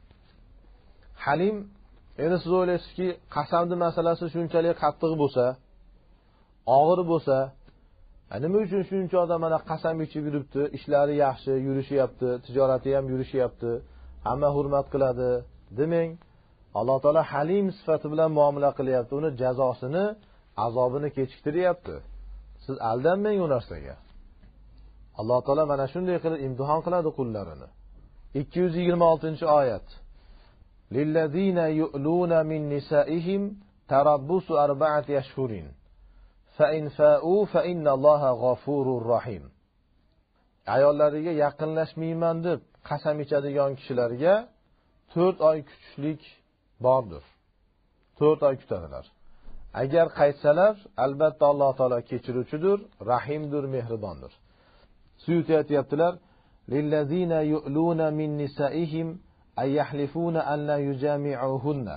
Halim, endi siz o'ylaysizki, qasamni masalasi shunchalik qattiq bo'lsa, og'ir bo'lsa, nima uchun shuncha odam mana qasam ichib yuribdi, ishlari yaxshi, yurishyapti, tijorati ham yurishyapti, hamma hurmat qiladi demang. Alloh taolo halim sifati bilan muomala qilyapti, uni jazosini, azobini kechiktiryapti. Siz aldanmang u narsaga. Alloh taolo mana shunday qilib imtihon qiladi qullarini. ikki yuz yigirma oltinchi oyat. Lillazina yu'luna min nisaihim tarabbusu arba'ati ashhurin. Fa in fa'u fa innalloha g'afurur rahim. Ayollariga yaqinlashmayman deb qasam ichadigan kishilarga to'rt oy kutishlik bordir. to'rt oy kutadilar. Agar qaytsalar, albatta Alloh taolo kechiruvchidir, rahimdir, mehribondir. Suyuti aytibdilar: "Lillazina yu'luna min nisaihim ay yahlifuna an la yujami'uhunna."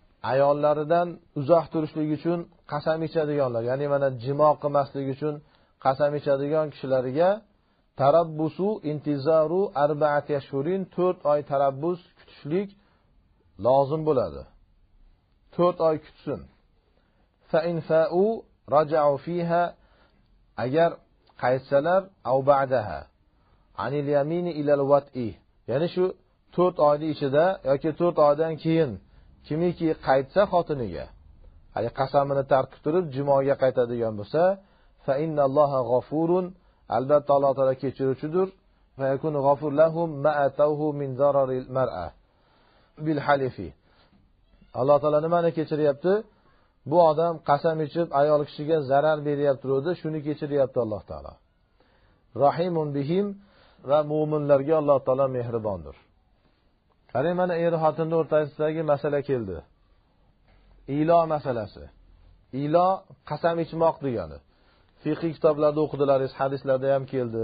Ayollaridan uzoq turishlik uchun qasam ichadiganlar, ya'ni mana jimo qilmaslik uchun qasam ichadigan kishilarga tarabbusu intizaru arba'ati ashhurin to'rt oy tarabbus kutishlik lozim bo'ladi. to'rt oy kutsin. Fa in fa'u raja'u fiha, agar qaytsalar aw ba'daha anil yamini ila al-wat'i, ya'ni shu to'rt oyning ichida yoki to'rt oydan keyin kimiki qaytsa xotiniga, hali qasamini tark turib jimoga qaytadigan bo'lsa, fa innalloha g'afurun, albatta Alloh taolo kechiruvchidir. Va yakunu g'afur lahum ma atawhu min zararil mar'a bil halifi. Alloh taolo nimani kechiryapti? Bu odam qasam ichib ayol kishiga zarar beryapti edi, shuni kechiryapti Alloh taolo. Rahimun bihim, va mu'minlarga Alloh taolo mehribondir. Qarang, mana er xotinning o'rtasidagi masala keldi. Ilo masalasi. Ilo qasam ichmoq degani. Fiqh kitoblarida o'qidilaringiz, hadislarda ham keldi.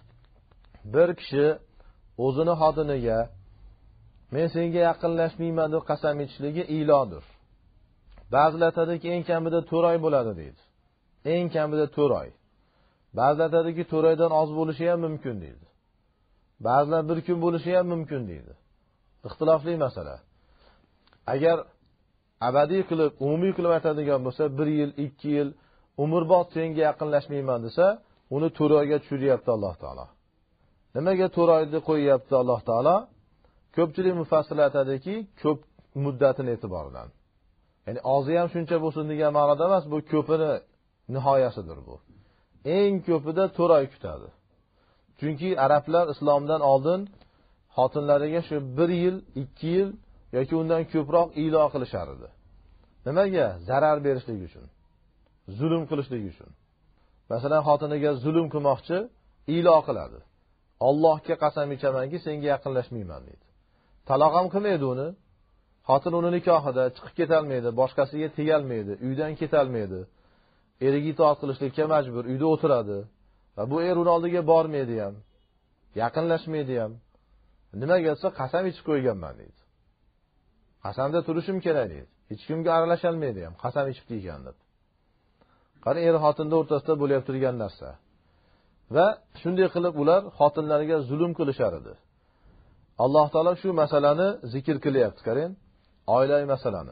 Bir kishi o'zini xotiniga men senga yaqinlashmayman deb qasam ichishligi ilodir. Ba'zilar aytadiki eng kamida to'rt oy bo'ladi deydi. Eng kamida to'rt oy. Ba'zilar aytadiki to'rt oydan oz bo'lishi ham mumkin deydi. Ba'zilar bir kun bo'lishi ham mumkin deydi. Ixtilofli masala. Agar abadiy qilib, umumiy qilib aytadigan bo'lsa, bir yil, ikki yil umrbod senga yaqinlashmayman desa, uni to'rt oyga tushiryapti Alloh taolo. Nimaga to'rt oyni qo'yyapti Alloh taolo? Ko'pchilik mufassirlar aytadiki, ko'p muddatini e'tiboridan. Ya'ni ozi ham shuncha bo'lsin degan ma'noda emas, bu ko'pini nihoyasidir bu. Eng ko'pida to'rt oy kutadi. Chunki arablar islomdan oldin xotinlariga shu bir yil, ikki yil yoki undan ko'proq ilo qilishar edi. Nimaga? Zarar berishlik uchun. Zulm qilishlik uchun. Masalan, xotiniga zulm qilmoqchi ilo qiladi. Allohga qasam ichamanki, senga yaqinlashmayman deydi. Taloq ham qilmaydi uni. Xotin uni nikohida chiqib ketolmaydi, boshqasiga tegalmaydi, uydan ketolmaydi. Eriga itoat qilishlikka majbur, uyda o'tiradi. Va bu er uni oldiga bormaydi ham, yaqinlashmaydi ham. Nimaga desa, qasam ichib qo'yganman deydi. Qasamda turishim kerak deydi. Hech kimga aralasha olmaydi ham, qasam ichibdi ekan deb. Qani er xotinning o'rtasida bo'lib turgan narsa. Va shunday qilib ular xotinlariga zulm qilishar edi. Alloh taolo shu masalani zikr qilyapti, qarang. Oilaviy masalani.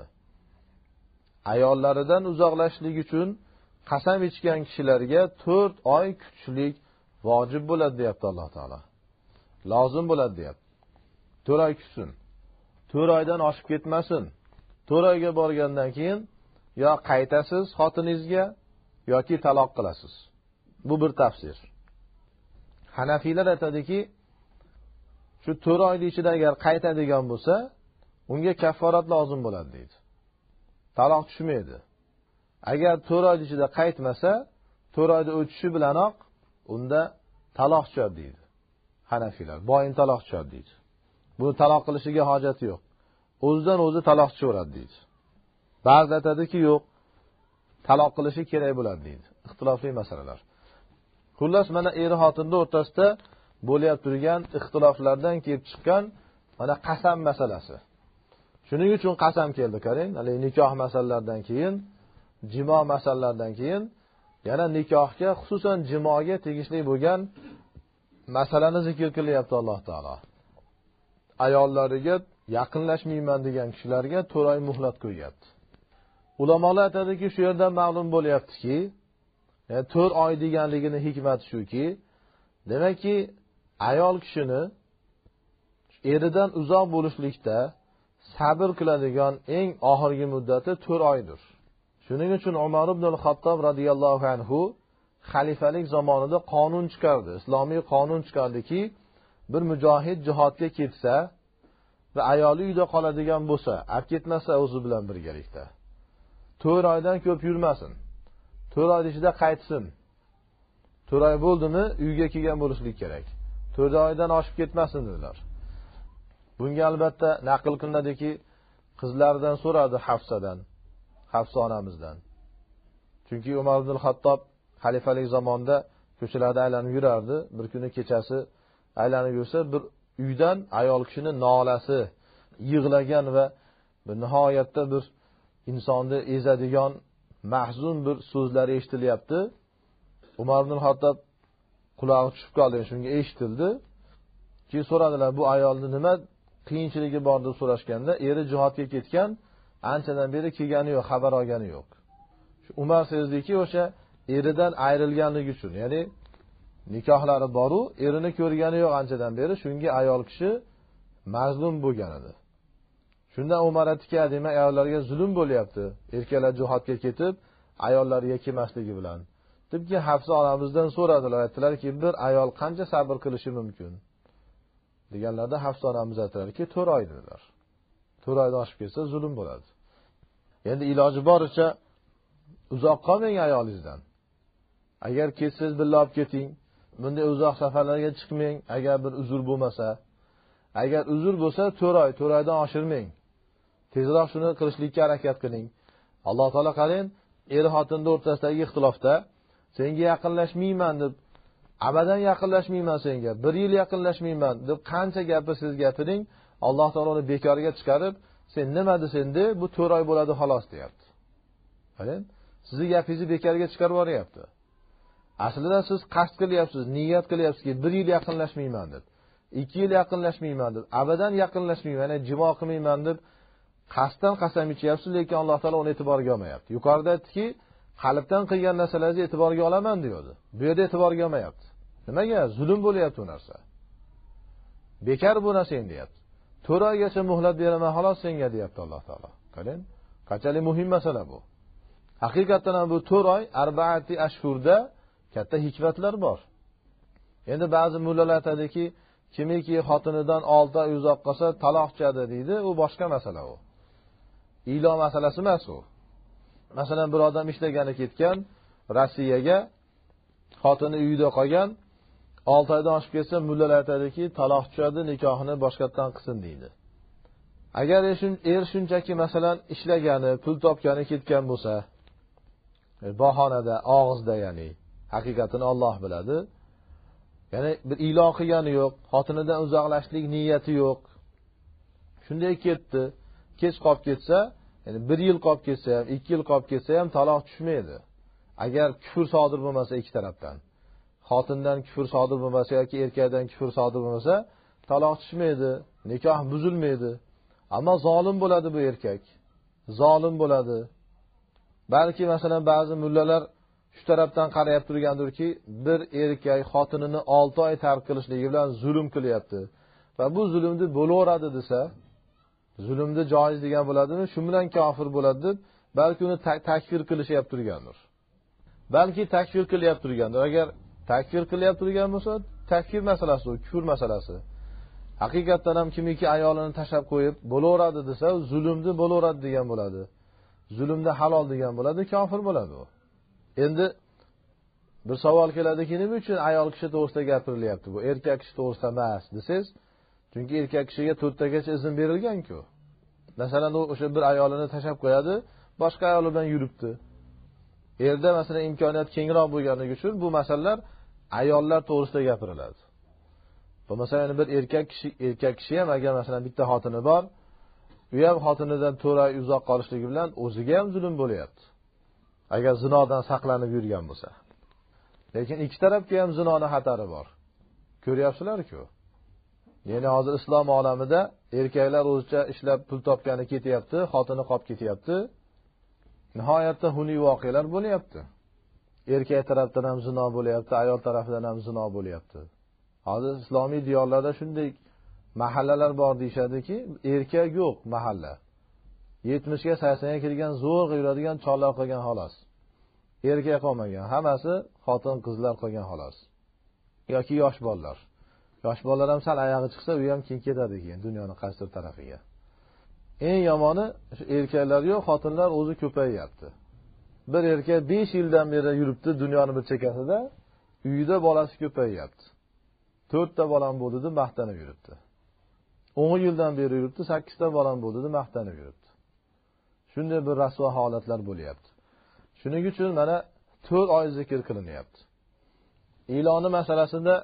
Ayollaridan uzoqlashlik uchun qasam ichgan kishilarga to'rt oy kutishlik vojib bo'ladi deyapti Alloh taolo. Lozim bo'ladi deyapti. to'rt oy kutsin. to'rt oydan oshib ketmasin. to'rt oyga borgandan keyin yo qaytasiz xotiningizga yoki taloq qilasiz. Bu bir tafsir. Hanafiylar aytadiki, shu to'rt oyning ichida agar qaytadigan bo'lsa, unga kafforat lozim bo'ladi deydi. Taloq tushmaydi. Agar to'rt oy ichida qaytmasa, to'rt oyda o'tishi bilanoq unda taloq tushadi deydi. Hanafiylar boyin taloq tushadi deydi. Buni taloq qilishiga hojati yo'q. O'zidan o'zi taloq tushaveradi deydi. Ba'zi aytadiki, yo'q, taloq qilishi kerak bo'ladi deydi. Ixtilofli masalalar. Xullas, mana er xotinning o'rtasida bo'lib turgan ixtiloflardan kelib chiqqan mana qasam masalasi. Shuning uchun qasam keldi, qarang. Hali nikoh masalalaridan keyin, jimo masalalaridan keyin yana nikohga, xususan jimoga tegishli bo'lgan masalani zikr qilyapti Alloh taolo. Ayollariga yaqinlashmayman degan kishilarga to'rt oy muhlat qo'yapti. Ulamolar aytadiki, shu yerdan ma'lum bo'lyaptiki, yani to'rt oy deganligini hikmati shuki, demakki, ayol kishini eridan uzoq bo'lishlikda sabr qiladigan eng oxirgi muddati to'rt oydir. Shuning uchun Umar ibn al-Xattob radhiyallohu anhu xalifalik zamonida qonun chiqardi, islomiy qonun chiqardiki, bir mujohid jihodga ketsa va ayoli uyda qoladigan bo'lsa, olib ketmasa o'zi bilan birgalikda, to'rt oydan ko'p yurmasin. to'rt oy ichida qaytsin. to'rt oy bo'ldimi, uyga kelgan bo'lishlik kerak. to'rt oydan oshib ketmasin dedilar. Bunga albatta naql qilinadiki, qizlaridan so'radi Hafsadan, Hafsa onamizdan. Chunki Umar ibn al-Xattob xalifalik zamonida ko'chalarda aylanib yurardi. Bir kuni kechasi aylanib yursa, bir uydan ayol kishining nolasi, yig'lagan va bir nihoyatda bir insonni ezadigan mahzun bir so'zlari eshitilyapti. Umar ibn Xattob qulog'i tushib qoldi, shunga eshitildi. Keyin so'radilar, bu ayolni nima qiyinchiligi bor deb so'rashganda, eri jihodga ketgan, anchadan beri kelgani yo'q, xabar olgani yo'q. Umar sezdiki, o'sha eridan ayrilganligi uchun, ya'ni nikohlari bor-u, erini ko'rgani yo'q anchadan beri, shunga ayol kishi mazlum bo'lgan edi. Shunda Umar aytdiki, demak ayollarga zulm bo'lyapti. Erkaklar jihodga ketib, ayollarga kelmasligi bilan. Debki Hafsa onamizdan so'radilar, aytdilarki, bir ayol qancha sabr qilishi mumkin? Deganlarda Hafsa onamiz aytdilarki, to'rt oy dedilar. to'rt oydan oshib ketsa zulm bo'ladi. Endi iloji boricha uzoq qolmang ayolingizdan. Agar ketsiz birga olib keting, bunday uzoq safarlarga chiqmang, agar bir uzr bo'lmasa. Agar uzr bo'lsa to'rt oy, to'rt oydan oshirmang. Tezroq shuni qilishlikka harakat qiling. Alloh taolo qarang, er xotinning o'rtasidagi ixtilofda senga yaqinlashmayman deb, abadan yaqinlashmayman senga, bir yil yaqinlashmayman deb qancha gapni siz gapiring, Alloh taolo uni bekorga chiqarib, sen nima desendi, bu to'rt oy bo'ladi xolos deyapti. Qarang, sizning gapingizni bekorga chiqarib yuboryapti. Aslida siz qasd qilyapsiz, niyat qilyapsizki, bir yil yaqinlashmayman deb, ikki yil yaqinlashmayman deb, abadan yaqinlashmayman, ya'ni jimo qilmayman deb qasddan qasam ichyapsiz, lekin Alloh taolo uni e'tiborga olmayapti. Yuqorida aytdiki, qalbdan qilgan narsalaringizni e'tiborga olaman deydi. Bu yerda e'tiborga olmayapti. Nimaga? Zulm bo'lyapti u narsa. Bekor bu narsa deyapti. to'rt oygacha muhlat beraman xolos senga deyapti Alloh taolo. Qarang, qanchalik muhim masala bu. Haqiqatan ham bu to'rt oy arba'ati ashhurda katta hikmatlar bor. Endi ba'zi mullalar aytadiki, kimiki xotinidan olti oy uzoq qolsa taloq chadi deydi, u boshqa masala u. Ilo masalasi emas u. Masalan, bir odam ishlagani ketgan Rossiyaga, xotini uyida qolgan, olti oydan oshib ketsa, mullalar aytadiki, taloq tushadi, nikohini boshqatdan qilsin deydi. Agar er shunchaki masalan ishlagani, pul topgani ketgan bo'lsa, bahonada, og'izda ya'ni, haqiqatini Alloh biladi. Ya'ni bir e'lon qilgani yo'q, xotinidan uzoqlashlik niyati yo'q. Shunday ketdi, kech qolib ketsa, ya'ni bir yil qolib ketsa ham, ikki yil qolib ketsa ham taloq tushmaydi. Agar kufr sodir bo'lmasa ikki tarafdan. Xotindan kufr sodir bo'lmasa yoki erkakdan kufr sodir bo'lmasa, taloq tushmaydi, nikoh buzilmaydi. Ammo zolim bo'ladi bu erkak. Zolim bo'ladi. Balki masalan ba'zi mullalar shu tarafdan qarayib turgandirki, bir erkak xotinini olti oy tark qilishligi bilan zulm qilyapti. Va bu zulmni bo'laveradi desa, zulmni joiz degan bo'ladimi? Shu bilan kofir bo'ladi deb, balki uni takfir qilishyapti turgandir. Balki takfir qilyapti turgandir. Agar takfir qilyapti turgan bo'lsa, takfir masalasi, kufr masalasi. Haqiqatan ham kimiki ayolini tashlab qo'yib bo'laveradi desa, zulmni bo'laveradi degan bo'ladi. Zulmda halol degan bo'ladi, kofir bo'ladi u. Endi bir savol keladiki, nima uchun ayol kishi to'g'risida gapirilyapti bu? Erkak kishi to'g'risida emas desiz. Chunki erkak kishiga to'rttagacha izn berilgan-ku. Masalan, u o'sha bir ayolini tashlab qo'yadi, boshqa ayol bilan yuribdi. Erda masalan imkoniyat kengroq bo'lganligi uchun bu masalalar ayollar to'g'risida gapiriladi. Bu masalan bir erkak kishi, erkak kishi ham agar masalan bitta xotini bor, u ham xotinidan to'rt oy uzoq qolishligi bilan o'ziga ham zulm bo'lyapti. Agar zinodan saqlanib yurgan bo'lsa. Lekin ikki tarafga ham zinoning xatari bor. Ko'ryapsizlar-ku. Ya'ni hozir islom olamida erkaklar o'zicha ishlab pul topgani ketyapti, xotini qolib ketyapti. Nihoyatda huniy voqealar bo'lyapti. Erkak tarafdan ham zino bo'lyapti, ayol tarafdan ham zino bo'lyapti. Hozir islomiy diyorlarda shunday mahallalar bor deyshadiki, erkak yo'q mahalla. yetmishga saksonga kirgan zo'r yuradigan chollar qolgan xolos. Erkak qolmagan, hammasi xotin qizlar qolgan xolos. Yoki yosh bolalar. Yosh bolalar ham sal oyog'i chiqsa, u ham keyin ketadi keyin dunyoning qaysidir tarafiga. Eng yomoni shu erkaklar yo'q, xotinlar o'zi ko'payyapti. Bir erkak besh yildan beri yuribdi dunyoning bir chekkasida, uyida bolasi ko'payyapti. to'rtta bolam bo'ldi deb maqtanib yuribdi. o'n yildan beri yuribdi, sakkizta bolam bo'ldi deb maqtanib yuribdi. Shunday bir rasvo holatlar bo'lyapti. Shuning uchun mana to'rt oy zikr qilinyapti. E'loni masalasida,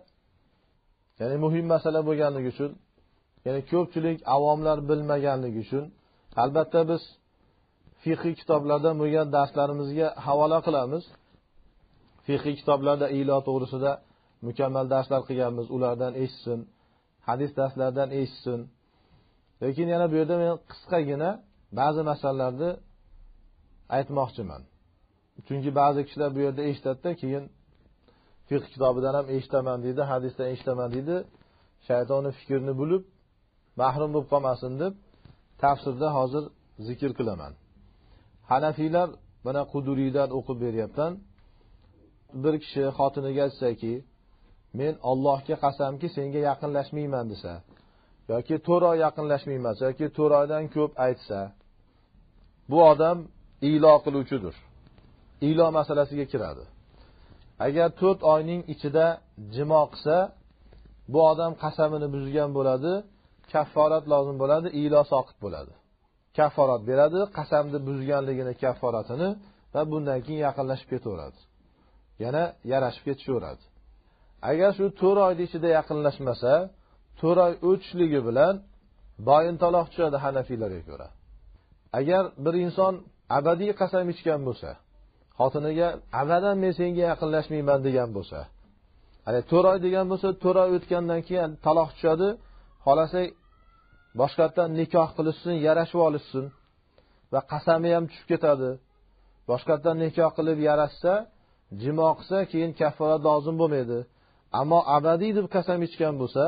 ya'ni muhim masala bo'lganligi uchun, ya'ni ko'pchilik avomlar bilmaganligi uchun, albatta biz fiqh kitoblardan bo'lgan darslarimizga havola qilamiz. fiqh kitoblarida ilo to'g'risida mukammal darslar qilganmiz, ulardan eshitsin, hadis darslaridan eshitsin. Lekin yana bu yerda men qisqagina ba'zi masalalarni aytmoqchiman. Chunki ba'zi kishilar bu yerda eshitadi-da, keyin fiqh kitobidan ham eshitaman deydi, hadisdan eshitaman deydi. Shaytonning fikrini bo'lib, mahrum bo'lib qolmasin deb tafsirda hozir zikr qilaman. Hanafiylar bana Quduriydan o'qib beryapman. Bir kishi xotiniga aytsa-ki, men Allohga qasamki senga yaqinlashmayman desa, yoki to'rt oy yaqinlashmayman yoki to'rt oydan ko'p aytsa, bu odam ilo qiluvchidir. Ilo masalasiga kiradi. Agar to'rt oyning ichida jimo qilsa, bu odam qasamini buzgan bo'ladi, kafforat lozim bo'ladi, ilo soqit bo'ladi. Kafforat beradi, qasamni buzganligini kafforatini va bundan keyin yaqinlashib ketaveradi. Yana yarashib ketishaveradi. Agar shu to'rt oyning ichida yaqinlashmasa, to'rt oy o'tishligi bilan boyin taloq tushadi Hanafiylarga ko'ra. Agar bir inson abadiy qasam ichgan bo'lsa, xotiniga abadan men senga yaqinlashmayman degan bo'lsa, hani to'rt oy degan bo'lsa, to'rt oy o'tgandan keyin taloq tushadi, xolasa boshqatdan nikoh qilishsin, yarashib olishsin va qasami ham tushib ketadi. Boshqatdan nikoh qilib yarashsa, jimo qilsa, keyin kafforat lozim bo'lmaydi. Ammo abadiy deb qasam ichgan bo'lsa,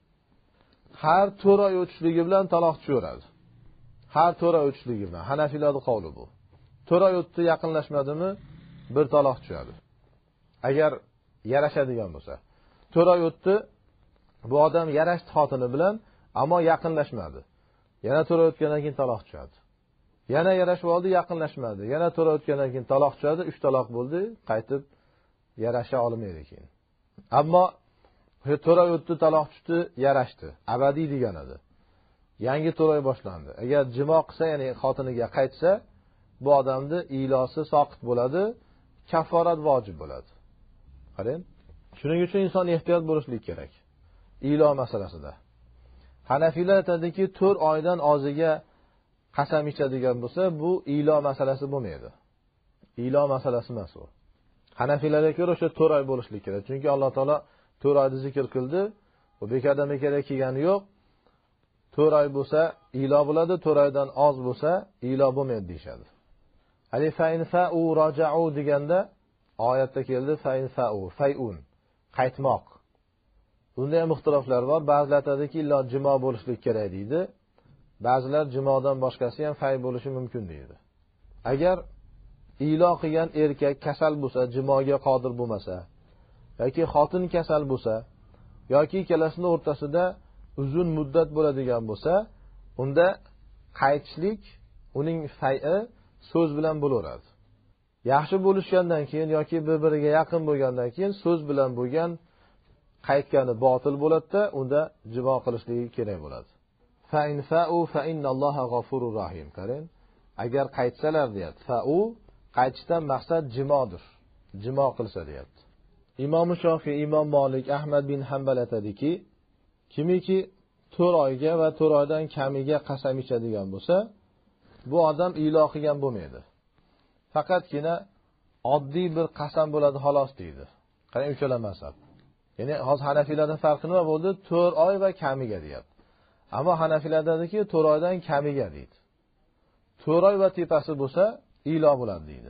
har to'rt oy o'tishligi bilan taloq tushaveradi. Har to'rt oy o'tishligi bilan. Hanafiylarning qavli bu. to'rt oy o'tdi, yaqinlashmadimi, bir taloq tushadi. Agar yarashadigan bo'lsa. to'rt oy o'tdi, bu odam yarashdi xotini bilan, ammo yaqinlashmadi. Yana to'rt oy o'tgandan keyin taloq tushadi. Yana yarashib oldi, yaqinlashmadi. Yana to'rt oy o'tgandan keyin taloq tushadi, uch taloq bo'ldi, qaytib yarasha olmaydi keyin. Ammo to'rt oy o'tdi, taloq tushdi, yarashdi. Abadiy degan edi. Yangi to'rt oy boshlandi. Agar jimo qilsa, ya'ni xotiniga qaytsa, bu odamning ilosi soqit bo'ladi, kafforat vojib bo'ladi. Qarang. Shuning uchun inson ehtiyot bo'lishlik kerak. Ilo masalasida. Hanafiylar aytadiki, to'rt oydan oziga qasam ichadigan bo'lsa, bu ilo masalasi bo'lmaydi. Ilo masalasi emas u. Hanafiylarga ko'ra o'sha to'rt oy bo'lishlik kerak. Chunki Alloh taolo to'rt oyni zikr qildi. Bu bekardan bekarga kelgani yo'q. to'rt oy bo'lsa ilo bo'ladi, to'rt oydan oz bo'lsa ilo bo'lmaydi deyshadi. Ali fa'in fa'u raja'u deganda oyatda keldi fa'in fa'u, fay'un, qaytmoq. Bunda ham ixtiloflar bor. Ba'zilar aytadiki, illo jimo bo'lishlik kerak deydi. Ba'zilar jimodan boshqasi ham fay bo'lishi mumkin deydi. Agar ilo qilgan erkak kasal bo'lsa, jimoga qodir bo'lmasa, yoki xotin kasal bo'lsa, yoki ikkalasining o'rtasida uzun muddat bo'ladigan bo'lsa, unda qaytishlik uning fay'i so'z bilan bo'laveradi. Yaxshi bo'lishgandan keyin yoki bir-biriga yaqin bo'lgandan keyin so'z bilan bo'lgan qaytgani botil bo'ladi-da, unda jimo qilishligi kerak bo'ladi. Fa in fa'u fa innalloha g'afurur rahim. Qarang, agar qaytsalar deyapti. Fa'u qaytishdan maqsad jimodir. Jimo qilsa deyapti. Imom Shofiy, Imom Malik, Ahmad bin Hanbal aytadiki, kimiki to'rt oyga va to'rt oydan kamiga qasam ichadigan bo'lsa, bu odam ilo qilgan bo'lmaydi. Faqatgina oddiy bir qasam bo'ladi xolos deydi. Qarang, uchala mazhab. Ya'ni hozir Hanafiylarning farqi nima bo'ldi? to'rt oy va kamiga deyapti. Ammo Hanafiylar dediki, to'rt oydan kamiga deydi. to'rt oy va tepasi bo'lsa, ilo bo'ladi deydi.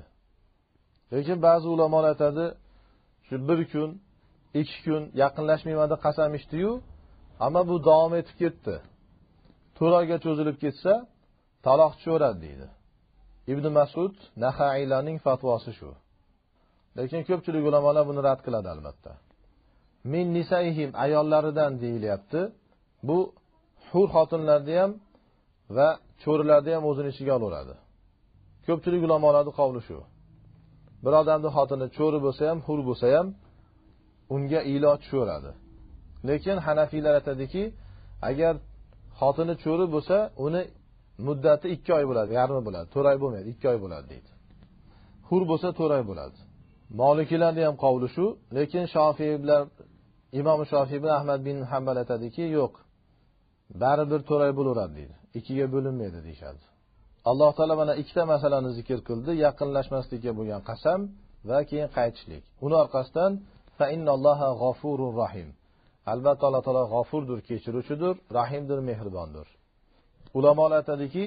Lekin ba'zi ulamolar aytadi, shu bir kun, ikki kun yaqinlashmayman deb qasam ichdi-yu, ammo bu davom etib ketdi. to'rt oyga cho'zilib ketsa, taloq tushaveradi deydi. Ibn Mas'ud Naxaiylarning fatvosi shu. Lekin ko'pchilik ulamolar buni rad qiladi albatta. Min nisaihim, ayollaridan deyilyapti. Bu hur xotinlarda ham va cho'rilarda ham o'zini ichiga olaveradi. Ko'pchilik ulamolarning qavli shu. Bir odamning xotini cho'ri bo'lsa ham, hur bo'lsa ham unga ilo tushaveradi. Lekin Hanafiylar aytadiki, agar xotini cho'ri bo'lsa, uni muddati ikki oy bo'ladi, yarmi bo'ladi, to'rt oy bo'lmaydi, ikki oy bo'ladi deydi. Hur bo'lsa to'rt oy bo'ladi. Malikilarning ham qavli shu, lekin Shofiylar, Imom Shofiy bilan Ahmad bin Hanbal aytadiki, yo'q. Baribir to'rt oy bo'laveradi deydi. Ikkiga bo'linmaydi deyshadi. Alloh taolo mana ikkita masalani zikr qildi, yaqinlashmaslikka bo'lgan qasam va keyin qaytishlik. Uni orqasidan fa innalloha g'afurur rahim. Albatta Alloh taolo g'afurdir, kechiruvchidir, rahimdir, mehribondir. Ulamolar aytadiki,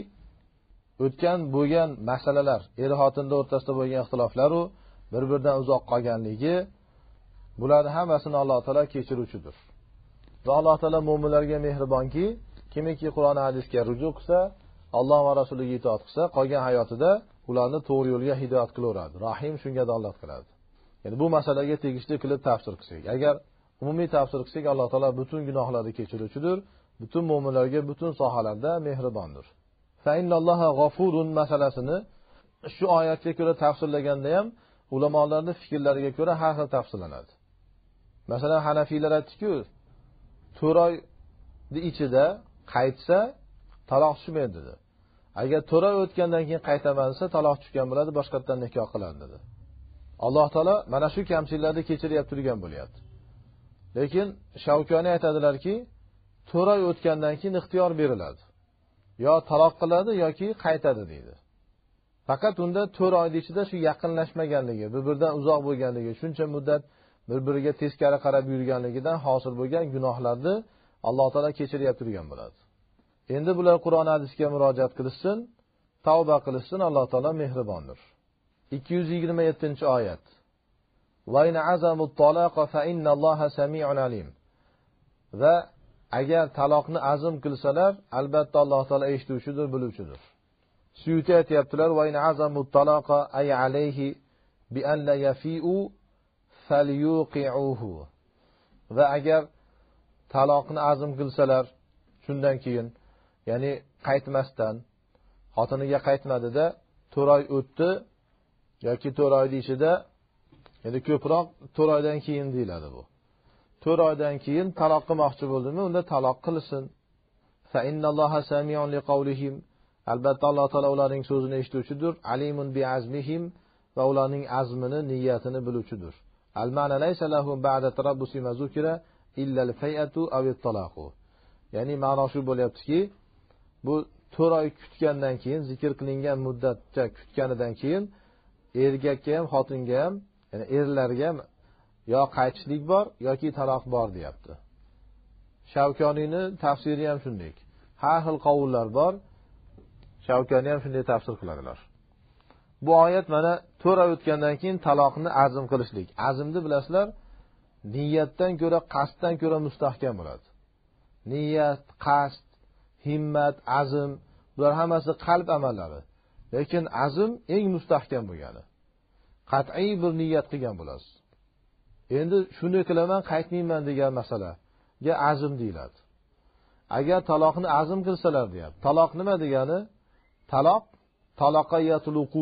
o'tgan bo'lgan masalalar, er xotinda o'rtasida bo'lgan ixtiloflar u bir-biridan uzoq qolganligi, bularning hammasini Alloh taolo kechiruvchidir. Va Alloh taolo mu'minlarga mehribonki, kimiki Qur'on hadisga ruju qilsa, Alloh va rasuliga itoat qilsa, qolgan hayotida ularni to'g'ri yo'lga hidoyat qilaveradi. Rahim shunga dalolat qiladi. Ya'ni bu masalaga tegishli qilib tafsir qilsak, agar umumiy tafsir qilsak, Alloh taolo butun gunohlarni kechiruvchidir, butun mu'minlarga butun sohalarda mehribondir. Fa innalloha g'afurun masalasini shu oyatga ko'ra tafsirlaganda ham ulamolarning fikrlariga ko'ra har xil tafsirlanadi. Masalan, Hanafiylar aytdi-ku, to'rt oyning ichida qaytsa taloq tushmaydi dedi. Agar to'rt oy o'tgandan keyin qaytaman desa, taloq tushgan bo'ladi, boshqatdan nikoh qiladi dedi. Alloh taolo mana shu kamchiliklarni kechiryapti turgan bo'lyapti. Lekin Shavkoniy aytadilarki, to'rt oy o'tgandan keyin ixtiyor beriladi. Yo taloq qiladi yoki qaytadi deydi. Faqat unda to'rt oyning ichida shu yaqinlashmaganligi, bir-biridan uzoq bo'lganligi, shuncha muddat bir-biriga teskari qarab yurganligidan hosil bo'lgan gunohlarni Alloh taolo kechiryapti turgan bo'ladi. Endi bular Qur'on hadisga murojaat qilishsin, tavba qilishsin, Alloh taolo mehribondir. ikki yuz yigirma yettinchi oyat. Va in azamut talaqa fa innalloha sami'un alim. Va agar taloqni azm qilsalar, albatta Alloh taolo eshituvchidir, biluvchidir. Suyuti aytibdilar, va in azamut talaqa ay alayhi bi an la yafi'u falyuqi'uhu. Va agar taloqni azm qilsalar, shundan keyin, ya'ni qaytmasdan xotiniga qaytmadida to'rt oy o'tdi yoki to'rt oyning ichida, ya'ni ko'proq to'rt oydan keyin deyiladi bu. to'rt oydan keyin taloq qilmoqchi bo'ldimi, unda taloq qilsin. Fa innalloha sami'un liqawlihim. Albatta Alloh taolo ularning so'zini eshituvchidir, alimun bi azmihim, va ularning azmini, niyatini biluvchidir. Al-ma'na laysa lahu ba'da tarabbusi ma zukira illa al-fay'atu aw at-talaqu. Ya'ni ma'no shu bo'lyaptiki, bu to'rt oy kutgandan keyin, zikr qilingan muddatcha kutganidan keyin erkakka ham, xotinga ham, ya'ni erlarga ham yo qaytishlik bor yoki taloq bor deyapti. Shavkoniyning tafsiri ham shunday. Har xil qavullar bor. Shavkoniy ham shunday tafsir qiladilar. Bu oyat mana to'rt oy o'tgandan keyin taloqni azm qilishlik. Azmni bilasizlar, niyatdan ko'ra, qasddan ko'ra mustahkam bo'ladi. Niyat, qasd, himmat, azm, bular hammasi qalb amallari. Lekin azm eng mustahkam bo'lgani. Qat'iy bir niyat qilgan bo'lasiz. Endi shuni qilaman, qaytmayman degan masalaga azm deyiladi. Agar taloqni azm qilsalar deyapti. Taloq nima degani? Taloq talaqa yatluqu.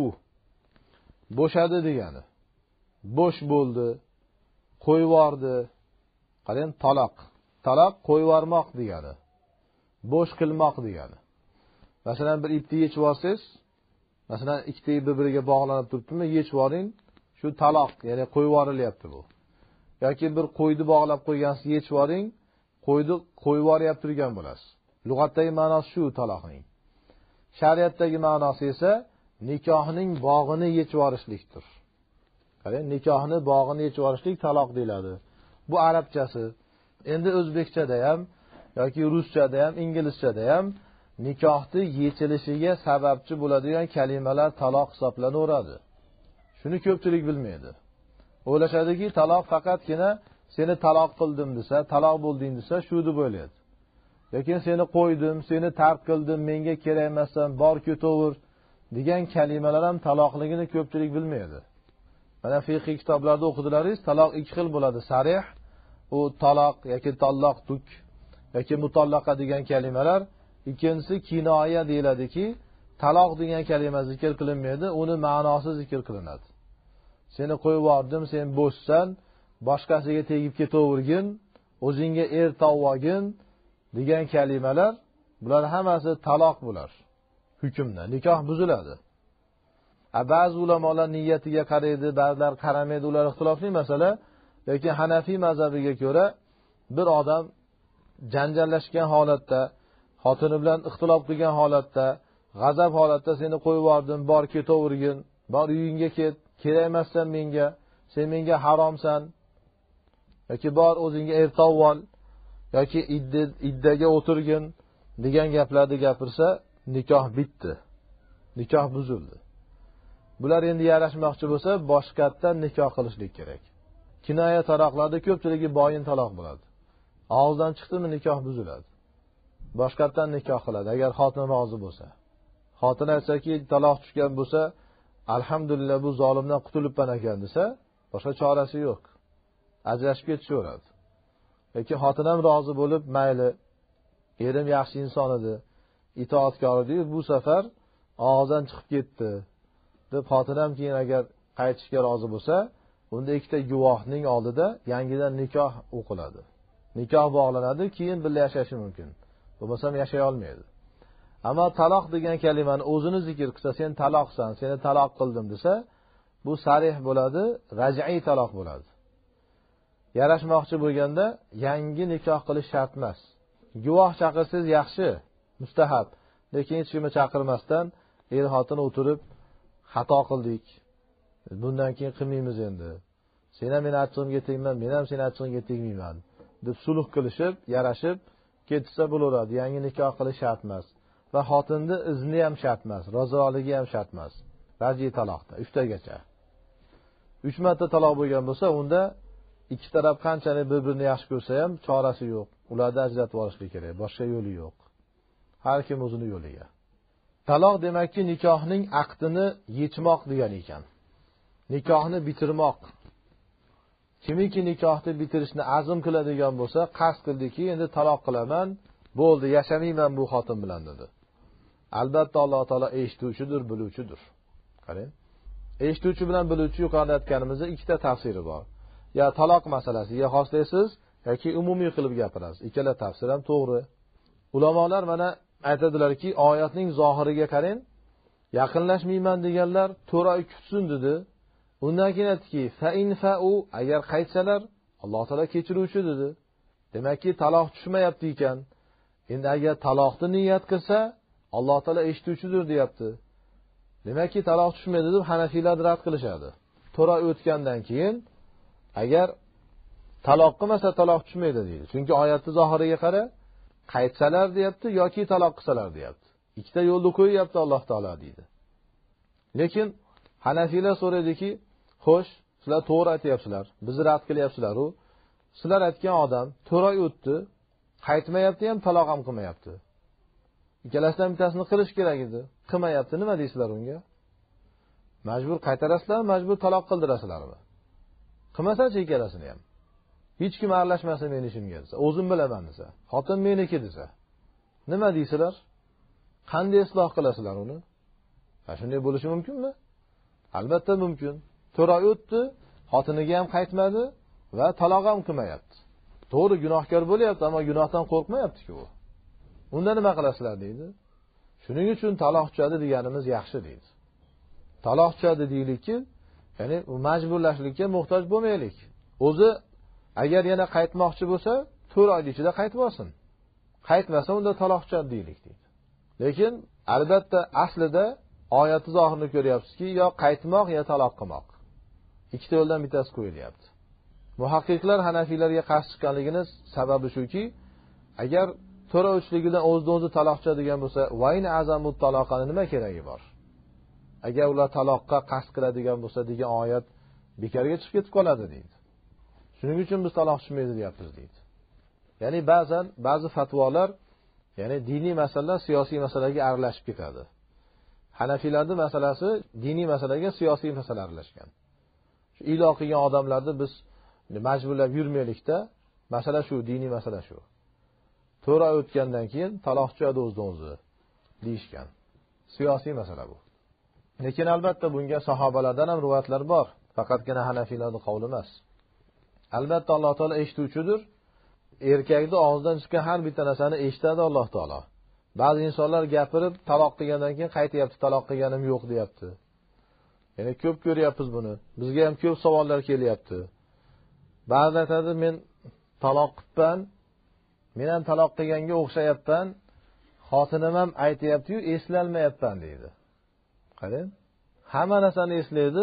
Bo'shadi degani. Bo'sh bo'ldi, qo'yvordi. Qarang, taloq. Taloq qo'yvormoq degani. Bo'sh qilmoq degani. Masalan, bir ipni yechib olsangiz, masalan, ikkita ip bir-biriga bog'lanib turibdimi, yechib oling, shu taloq, ya'ni qo'yvorilyapti bu. Yoki bir qo'yni bog'lab qo'ygansiz, yechib oling, qo'yni qo'yvoryapti turgan bo'lasiz. Lug'atdagi ma'nosi shu taloqning. Shariatdagi ma'nosi esa nikohning bog'ini yechib olishlikdir. Qarang, nikohni bog'ini yechib olishlik taloq deyiladi. Bu arabchasi. Endi o'zbekchada ham yoki ruschada ham, inglizchada ham nikohni yechilishiga sababchi bo'ladigan kalimalar taloq hisoblanaveradi. Shuni ko'pchilik bilmaydi. O'ylashadiki, taloq faqatgina seni taloq qildim desa, taloq bo'lding desa, shu deb o'ylaydi. Lekin seni qo'ydim, seni tark qildim, menga kerak emassan, bor ketaver degan kalimalar ham taloqligini ko'pchilik bilmaydi. Mana fiqh kitoblarda o'qidilaringiz, taloq ikki xil bo'ladi. Sarih, u taloq yoki talloq tuk yoki mutallaqa degan kalimalar. Ikkinchisi kinoya deyiladiki, taloq degan kalima zikr qilinmaydi, uni ma'nosi zikr qilinadi. Seni qo'yib yubordim, sen bo'shsan, boshqasiga tegib ketavergin, o'zingga er tavvogin degan kalimalar, bular hammasi taloq bo'lar. Hukmda nikoh buziladi. Ba'zi ulamolar niyatiga qaraydi, ba'zilar qaramaydi, ular ixtilofli masala. Lekin Hanafiy mazhabiga ko'ra bir odam janjallashgan holatda, xotini bilan ixtilof qilgan holatda, g'azab holatda seni qo'yib yubordim, bor ketavergin, bor uyingga ket kerak emassan menga, sen menga haromsan, yoki bor o'zingga ertob ol, yoki iddaga o'tirgin degan gaplarni gapirsa, nikoh bitdi. Nikoh buzildi. Bular endi yarashmoqchi bo'lsa, boshqatdan nikoh qilishlik kerak. Kinoya taloqlarda ko'pchiligi boyin taloq bo'ladi. Og'izdan chiqdimi nikoh buziladi. Boshqatdan nikoh qiladi agar xotin rozi bo'lsa. Xotin aytsaki, taloq tushgan bo'lsa, alhamdulillah bu zolimdan qutulibman ekan desa, boshqa chorasi yo'q. Ajrashib ketaveradi. Yoki xotin ham rozi bo'lib, mayli, erim yaxshi inson edi, itoatkor edi, bu safar og'izdan chiqib ketdi deb xotin ham keyin agar qaytishga rozi bo'lsa, unda ikkita guvohning oldida yangidan nikoh o'qiladi. Nikoh bog'lanadi, keyin birga yashashi mumkin. Bo'lmasam yashay olmaydi. Ammo taloq degan kalimani o'zini zikr qilsa, sen taloqsan, seni taloq qildim desa, bu sarih bo'ladi, raj'iy taloq bo'ladi. Yarashmoqchi bo'lganda yangi nikoh qilish shart emas. Guvoh chaqirsangiz yaxshi, mustahab. Lekin hech kimni chaqirmasdan er xotin o'tirib xato qildik. Bundan keyin qilmaymiz endi. Sen ham meni achchig'imga tegman, men ham seni achchig'ingga tegmayman deb sulh qilishib, yarashib ketsa bo'laveradi. Yangi nikoh qilish shart emas. Va xotinning izni ham shart emas, rozoligi ham shart emas. Raj'iy taloqda uchtagacha. uch marta taloq bo'lgan bo'lsa, unda ikki taraf qanchalik bir-birini yaxshi ko'rsa ham chorasi yo'q. Ularni ajratib olishlik kerak, boshqa yo'li yo'q. Har kim o'zini yo'liga. Taloq demakki nikohning aqdini yechmoq degan ekan. Nikohni bitirmoq. Kimiki nikohni bitirishni azm qiladigan bo'lsa, qasd qildiki, endi taloq qilaman, bo'ldi, yashamayman bu xotin bilan dedi. Albatta Alloh taolo eshituvchidir, biluvchidir. Qarang. Eshituvchi bilan biluvchi yuqorida aytganimizda ikkita tafsiri bor. Ya taloq masalasiga xoslaysiz yoki umumiy qilib gapirasiz. Ikkala tafsir ham to'g'ri. Ulamolar mana aytadilarki, oyatning zohiriga qarang. Yaqinlashmayman deganlar to'rt oy kutsin dedi. Undan keyin aytdiki, fa in fa'u agar qaytsalar, Alloh taolo kechiruvchi dedi. Demakki, taloq tushmayapti ekan. Endi agar taloqni niyat qilsa, Alloh taolo eshituvchidir deyapti. Demakki, taloq tushmaydi deb Hanafiylar rad qilishadi. to'rt oy o'tgandan keyin agar taloq qilmasa taloq tushmaydi deydi. Chunki oyatning zohiriga qara, qaytsalar deyapti yoki taloq qilsalar deyapti. Ikkita yo'lni qo'yyapti Alloh taolo deydi. Lekin Hanafiylar so'raydiki, xo'sh, sizlar to'g'ri aytyapsizlar, bizni rad qilyapsizlar-ku. Sizlar aytgan odam to'rt oy o'tdi, qaytmayapti ham, taloq ham qilmayapti. Ikkalasidan bittasini qilish kerak edi. Qilmayapti, nima deysizlar unga? Majbur qaytarasizlar, majbur taloq qildirasizlarmi? Qilmasa-chi ikkalasini ham. Hech kim aralashmasa meni ishimga desa, o'zim bilaman desa, xotin meniki desa. Nima deysizlar? Qanday isloh qilasizlar uni? Ha, shunday bo'lishi mumkinmi? Albatta mumkin. to'rt oy o'tdi, xotiniga ham qaytmadi va taloq ham qilmayapti. To'g'ri gunohkor bo'lyapti, ammo gunohdan qo'rqmayapti-ku u. Unda nima qilasizlar deydi? Shuning uchun taloq tushadi deganimiz yaxshi deydi. Taloq tushadi deylikki, ya'ni u majburlashlikka muhtoj bo'lmaylik. O'zi agar yana qaytmoqchi bo'lsa, to'rt oy ichida qaytib olsin. Qaytmasa unda taloq tushadi deylik deydi. Lekin albatta aslida oyatning zohirini ko'ryapsizki, yo qaytmoq yo taloq qilmoq. Ikkita yo'ldan bittasi qo'yilyapti. Muhaqqiqlar Hanafiylarga qarshi chiqqanligini sababi shuki, agar to'rt oy uchligidan o'z-o'zi taloq tushadigan bo'lsa, vayn azamut taloqani nima keragi bor? Agar ular taloqqa qasd qiladigan bo'lsa degan oyat bekarga chiqib ketib qoladi deydi. Shuning uchun biz taloq tushmaydi deyapmiz deydi. Ya'ni ba'zan ba'zi fatvolar, ya'ni diniy masalalar siyosiy masalaga aralashib ketadi. Hanafiylarning masalasi diniy masalaga siyosiy masala aralashgan. Shu iloh qilgan odamlarni biz majburlab yurmaylikda, masala shu, diniy masala shu. to'rt oy o'tgandan keyin taloq tushadi o'z-o'zi deyishgan. Siyosiy masala bu. Lekin albatta bunga sahobalardan ham rivoyatlar bor. Faqatgina Hanafiylarning qavli emas. Albatta Alloh taolo eshituvchidir. Erkakning og'zidan chiqqan har bitta narsani eshitadi Alloh taolo. Ba'zi insonlar gapirib taloq qilgandan keyin qaytyapti, taloq qilganim yo'q deyapti. Ya'ni ko'p ko'ryapmiz buni. Bizga ham ko'p savollar kelyapti. Ba'zi aytadi, men taloq qilibman, men ham taloq qilganga o'xshayapman, xotinim ham aytayapti-yu, eslolmayapman deydi. Qarang, hamma narsani eslaydi,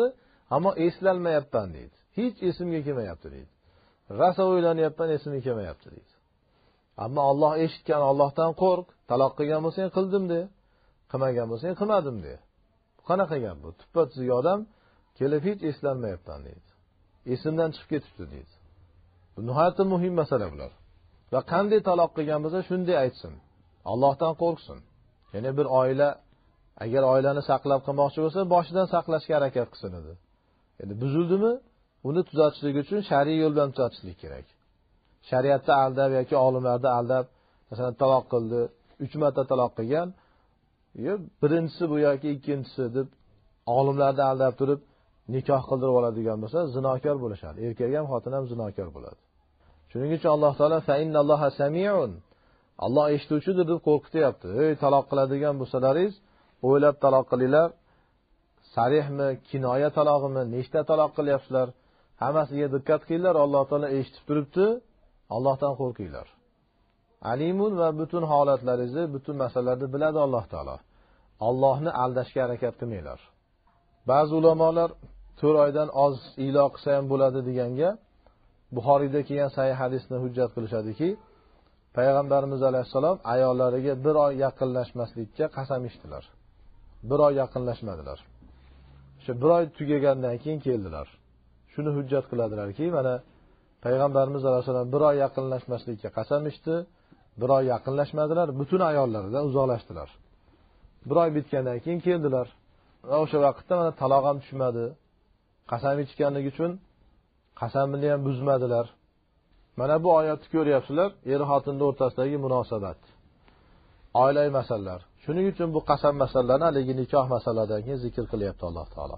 Ammo eslolmayapman deydi. Hech esimga kelmayapti deydi. Rosa o'ylanyapman, esimga kelmayapti deydi. Ammo Alloh eshitgan, Allohdan qo'rq, taloq qilgan bo'lsang qildim de, qilmagan bo'lsang qilmadim de. Bu qanaqa gap bu? Tuppa-tuzuk odam kelib hech eslanmayapman deydi. Esimdan chiqib ketibdi deydi. Bu nihoyatda muhim masala bular. Va qanday taloq qilgan bo'lsa shunday aytsin. Allohdan qo'rqsin. Ya'ni bir oila agar oilani saqlab qilmoqchi bo'lsa, boshidan saqlashga harakat qilsin edi. Endi buzildimi, uni tuzatishlik uchun shar'iy yo'l bilan tuzatishlik kerak. Shariatda aldab yoki olimlarda aldab, masalan, taloq qildi, uch marta taloq qilgan, yo birinchisi bu yoki ikkinchisi deb olimlarda aldab turib nikoh qildirib oladigan bo'lsa, zinokor bo'lishadi. Erkak ham, xotin ham zinokor bo'ladi. Shuning uchun Alloh taolo fa innalloha samiun, Alloh eshituvchidir deb qo'rqityapti. Ey taloq qiladigan bo'lsalaringiz, o'ylab taloq qilinglar. Sarihmi, kinoya talog'imi, nechta taloq qilyapsizlar? Hammasiga diqqat qilinglar. Alloh taolo eshitib turibdi. Allohdan qo'rqinglar. Alimun va butun holatlaringizni, butun masalalarni biladi Alloh taolo. Allohni aldashga harakat qilmanglar. Ba'zi ulamolar to'rt oydan oz ilo qilsa ham bo'ladi deganga Buxoriyda kelgan sahih hadisni hujjat qilishadiki, Payg'ambarimiz alayhisalom ayollariga bir oy yaqinlashmaslikka qasam ichdilar. Bir oy yaqinlashmadilar. O'sha bir oy tugagandan keyin keldilar. Shuni hujjat qiladilarki, mana Payg'ambarimiz alayhisalom bir oy yaqinlashmaslikka qasam ichdi, bir oy yaqinlashmadilar, butun ayollaridan uzoqlashdilar. Bir oy bitgandan keyin keldilar. Va o'sha vaqtda mana taloq ham tushmadi. Qasam ichganligi uchun qasamini ham buzmadilar. Mana bu oyatni ko'ryapsizlar, er xotinning o'rtasidagi munosabat. Oilaviy masalalar. Shuning uchun bu qasam masalalarini haligi nikoh masalalaridan keyin zikr qilyapti Alloh taolo.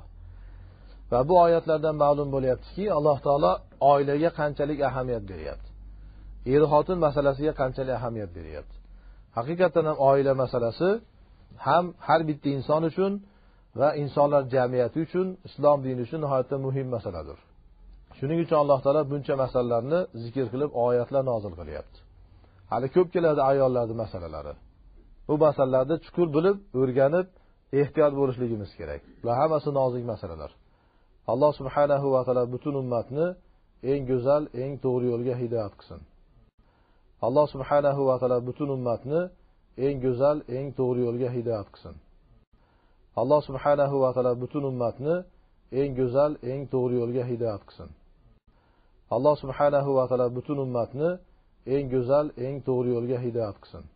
Va bu oyatlardan ma'lum bo'lyaptiki, Alloh taolo oilaga qanchalik ahamiyat beryapti. Er xotin masalasiga qanchalik ahamiyat beryapti. Haqiqatan ham oila masalasi ham har bitta inson uchun va insonlar jamiyati uchun, islom dini uchun nihoyatda muhim masaladir. Shuning uchun Alloh taolo buncha masalalarni zikr qilib oyatlar nozil qilyapti. Hali ko'p keladi ayollarning masalalari. Bu masalalarni chuqur bilib, o'rganib, ehtiyot bo'lishligimiz kerak. Bular hammasi nozik masalalar. Alloh subhanahu va taolo butun ummatni eng go'zal, eng to'g'ri yo'lga hidoyat qilsin. Alloh subhanahu va taolo butun ummatni eng go'zal, eng to'g'ri yo'lga hidoyat qilsin. Alloh subhanahu va taolo butun ummatni eng go'zal, eng to'g'ri yo'lga hidoyat qilsin. Alloh subhanahu va taolo butun ummatni eng go'zal, eng to'g'ri yo'lga hidoyat qilsin.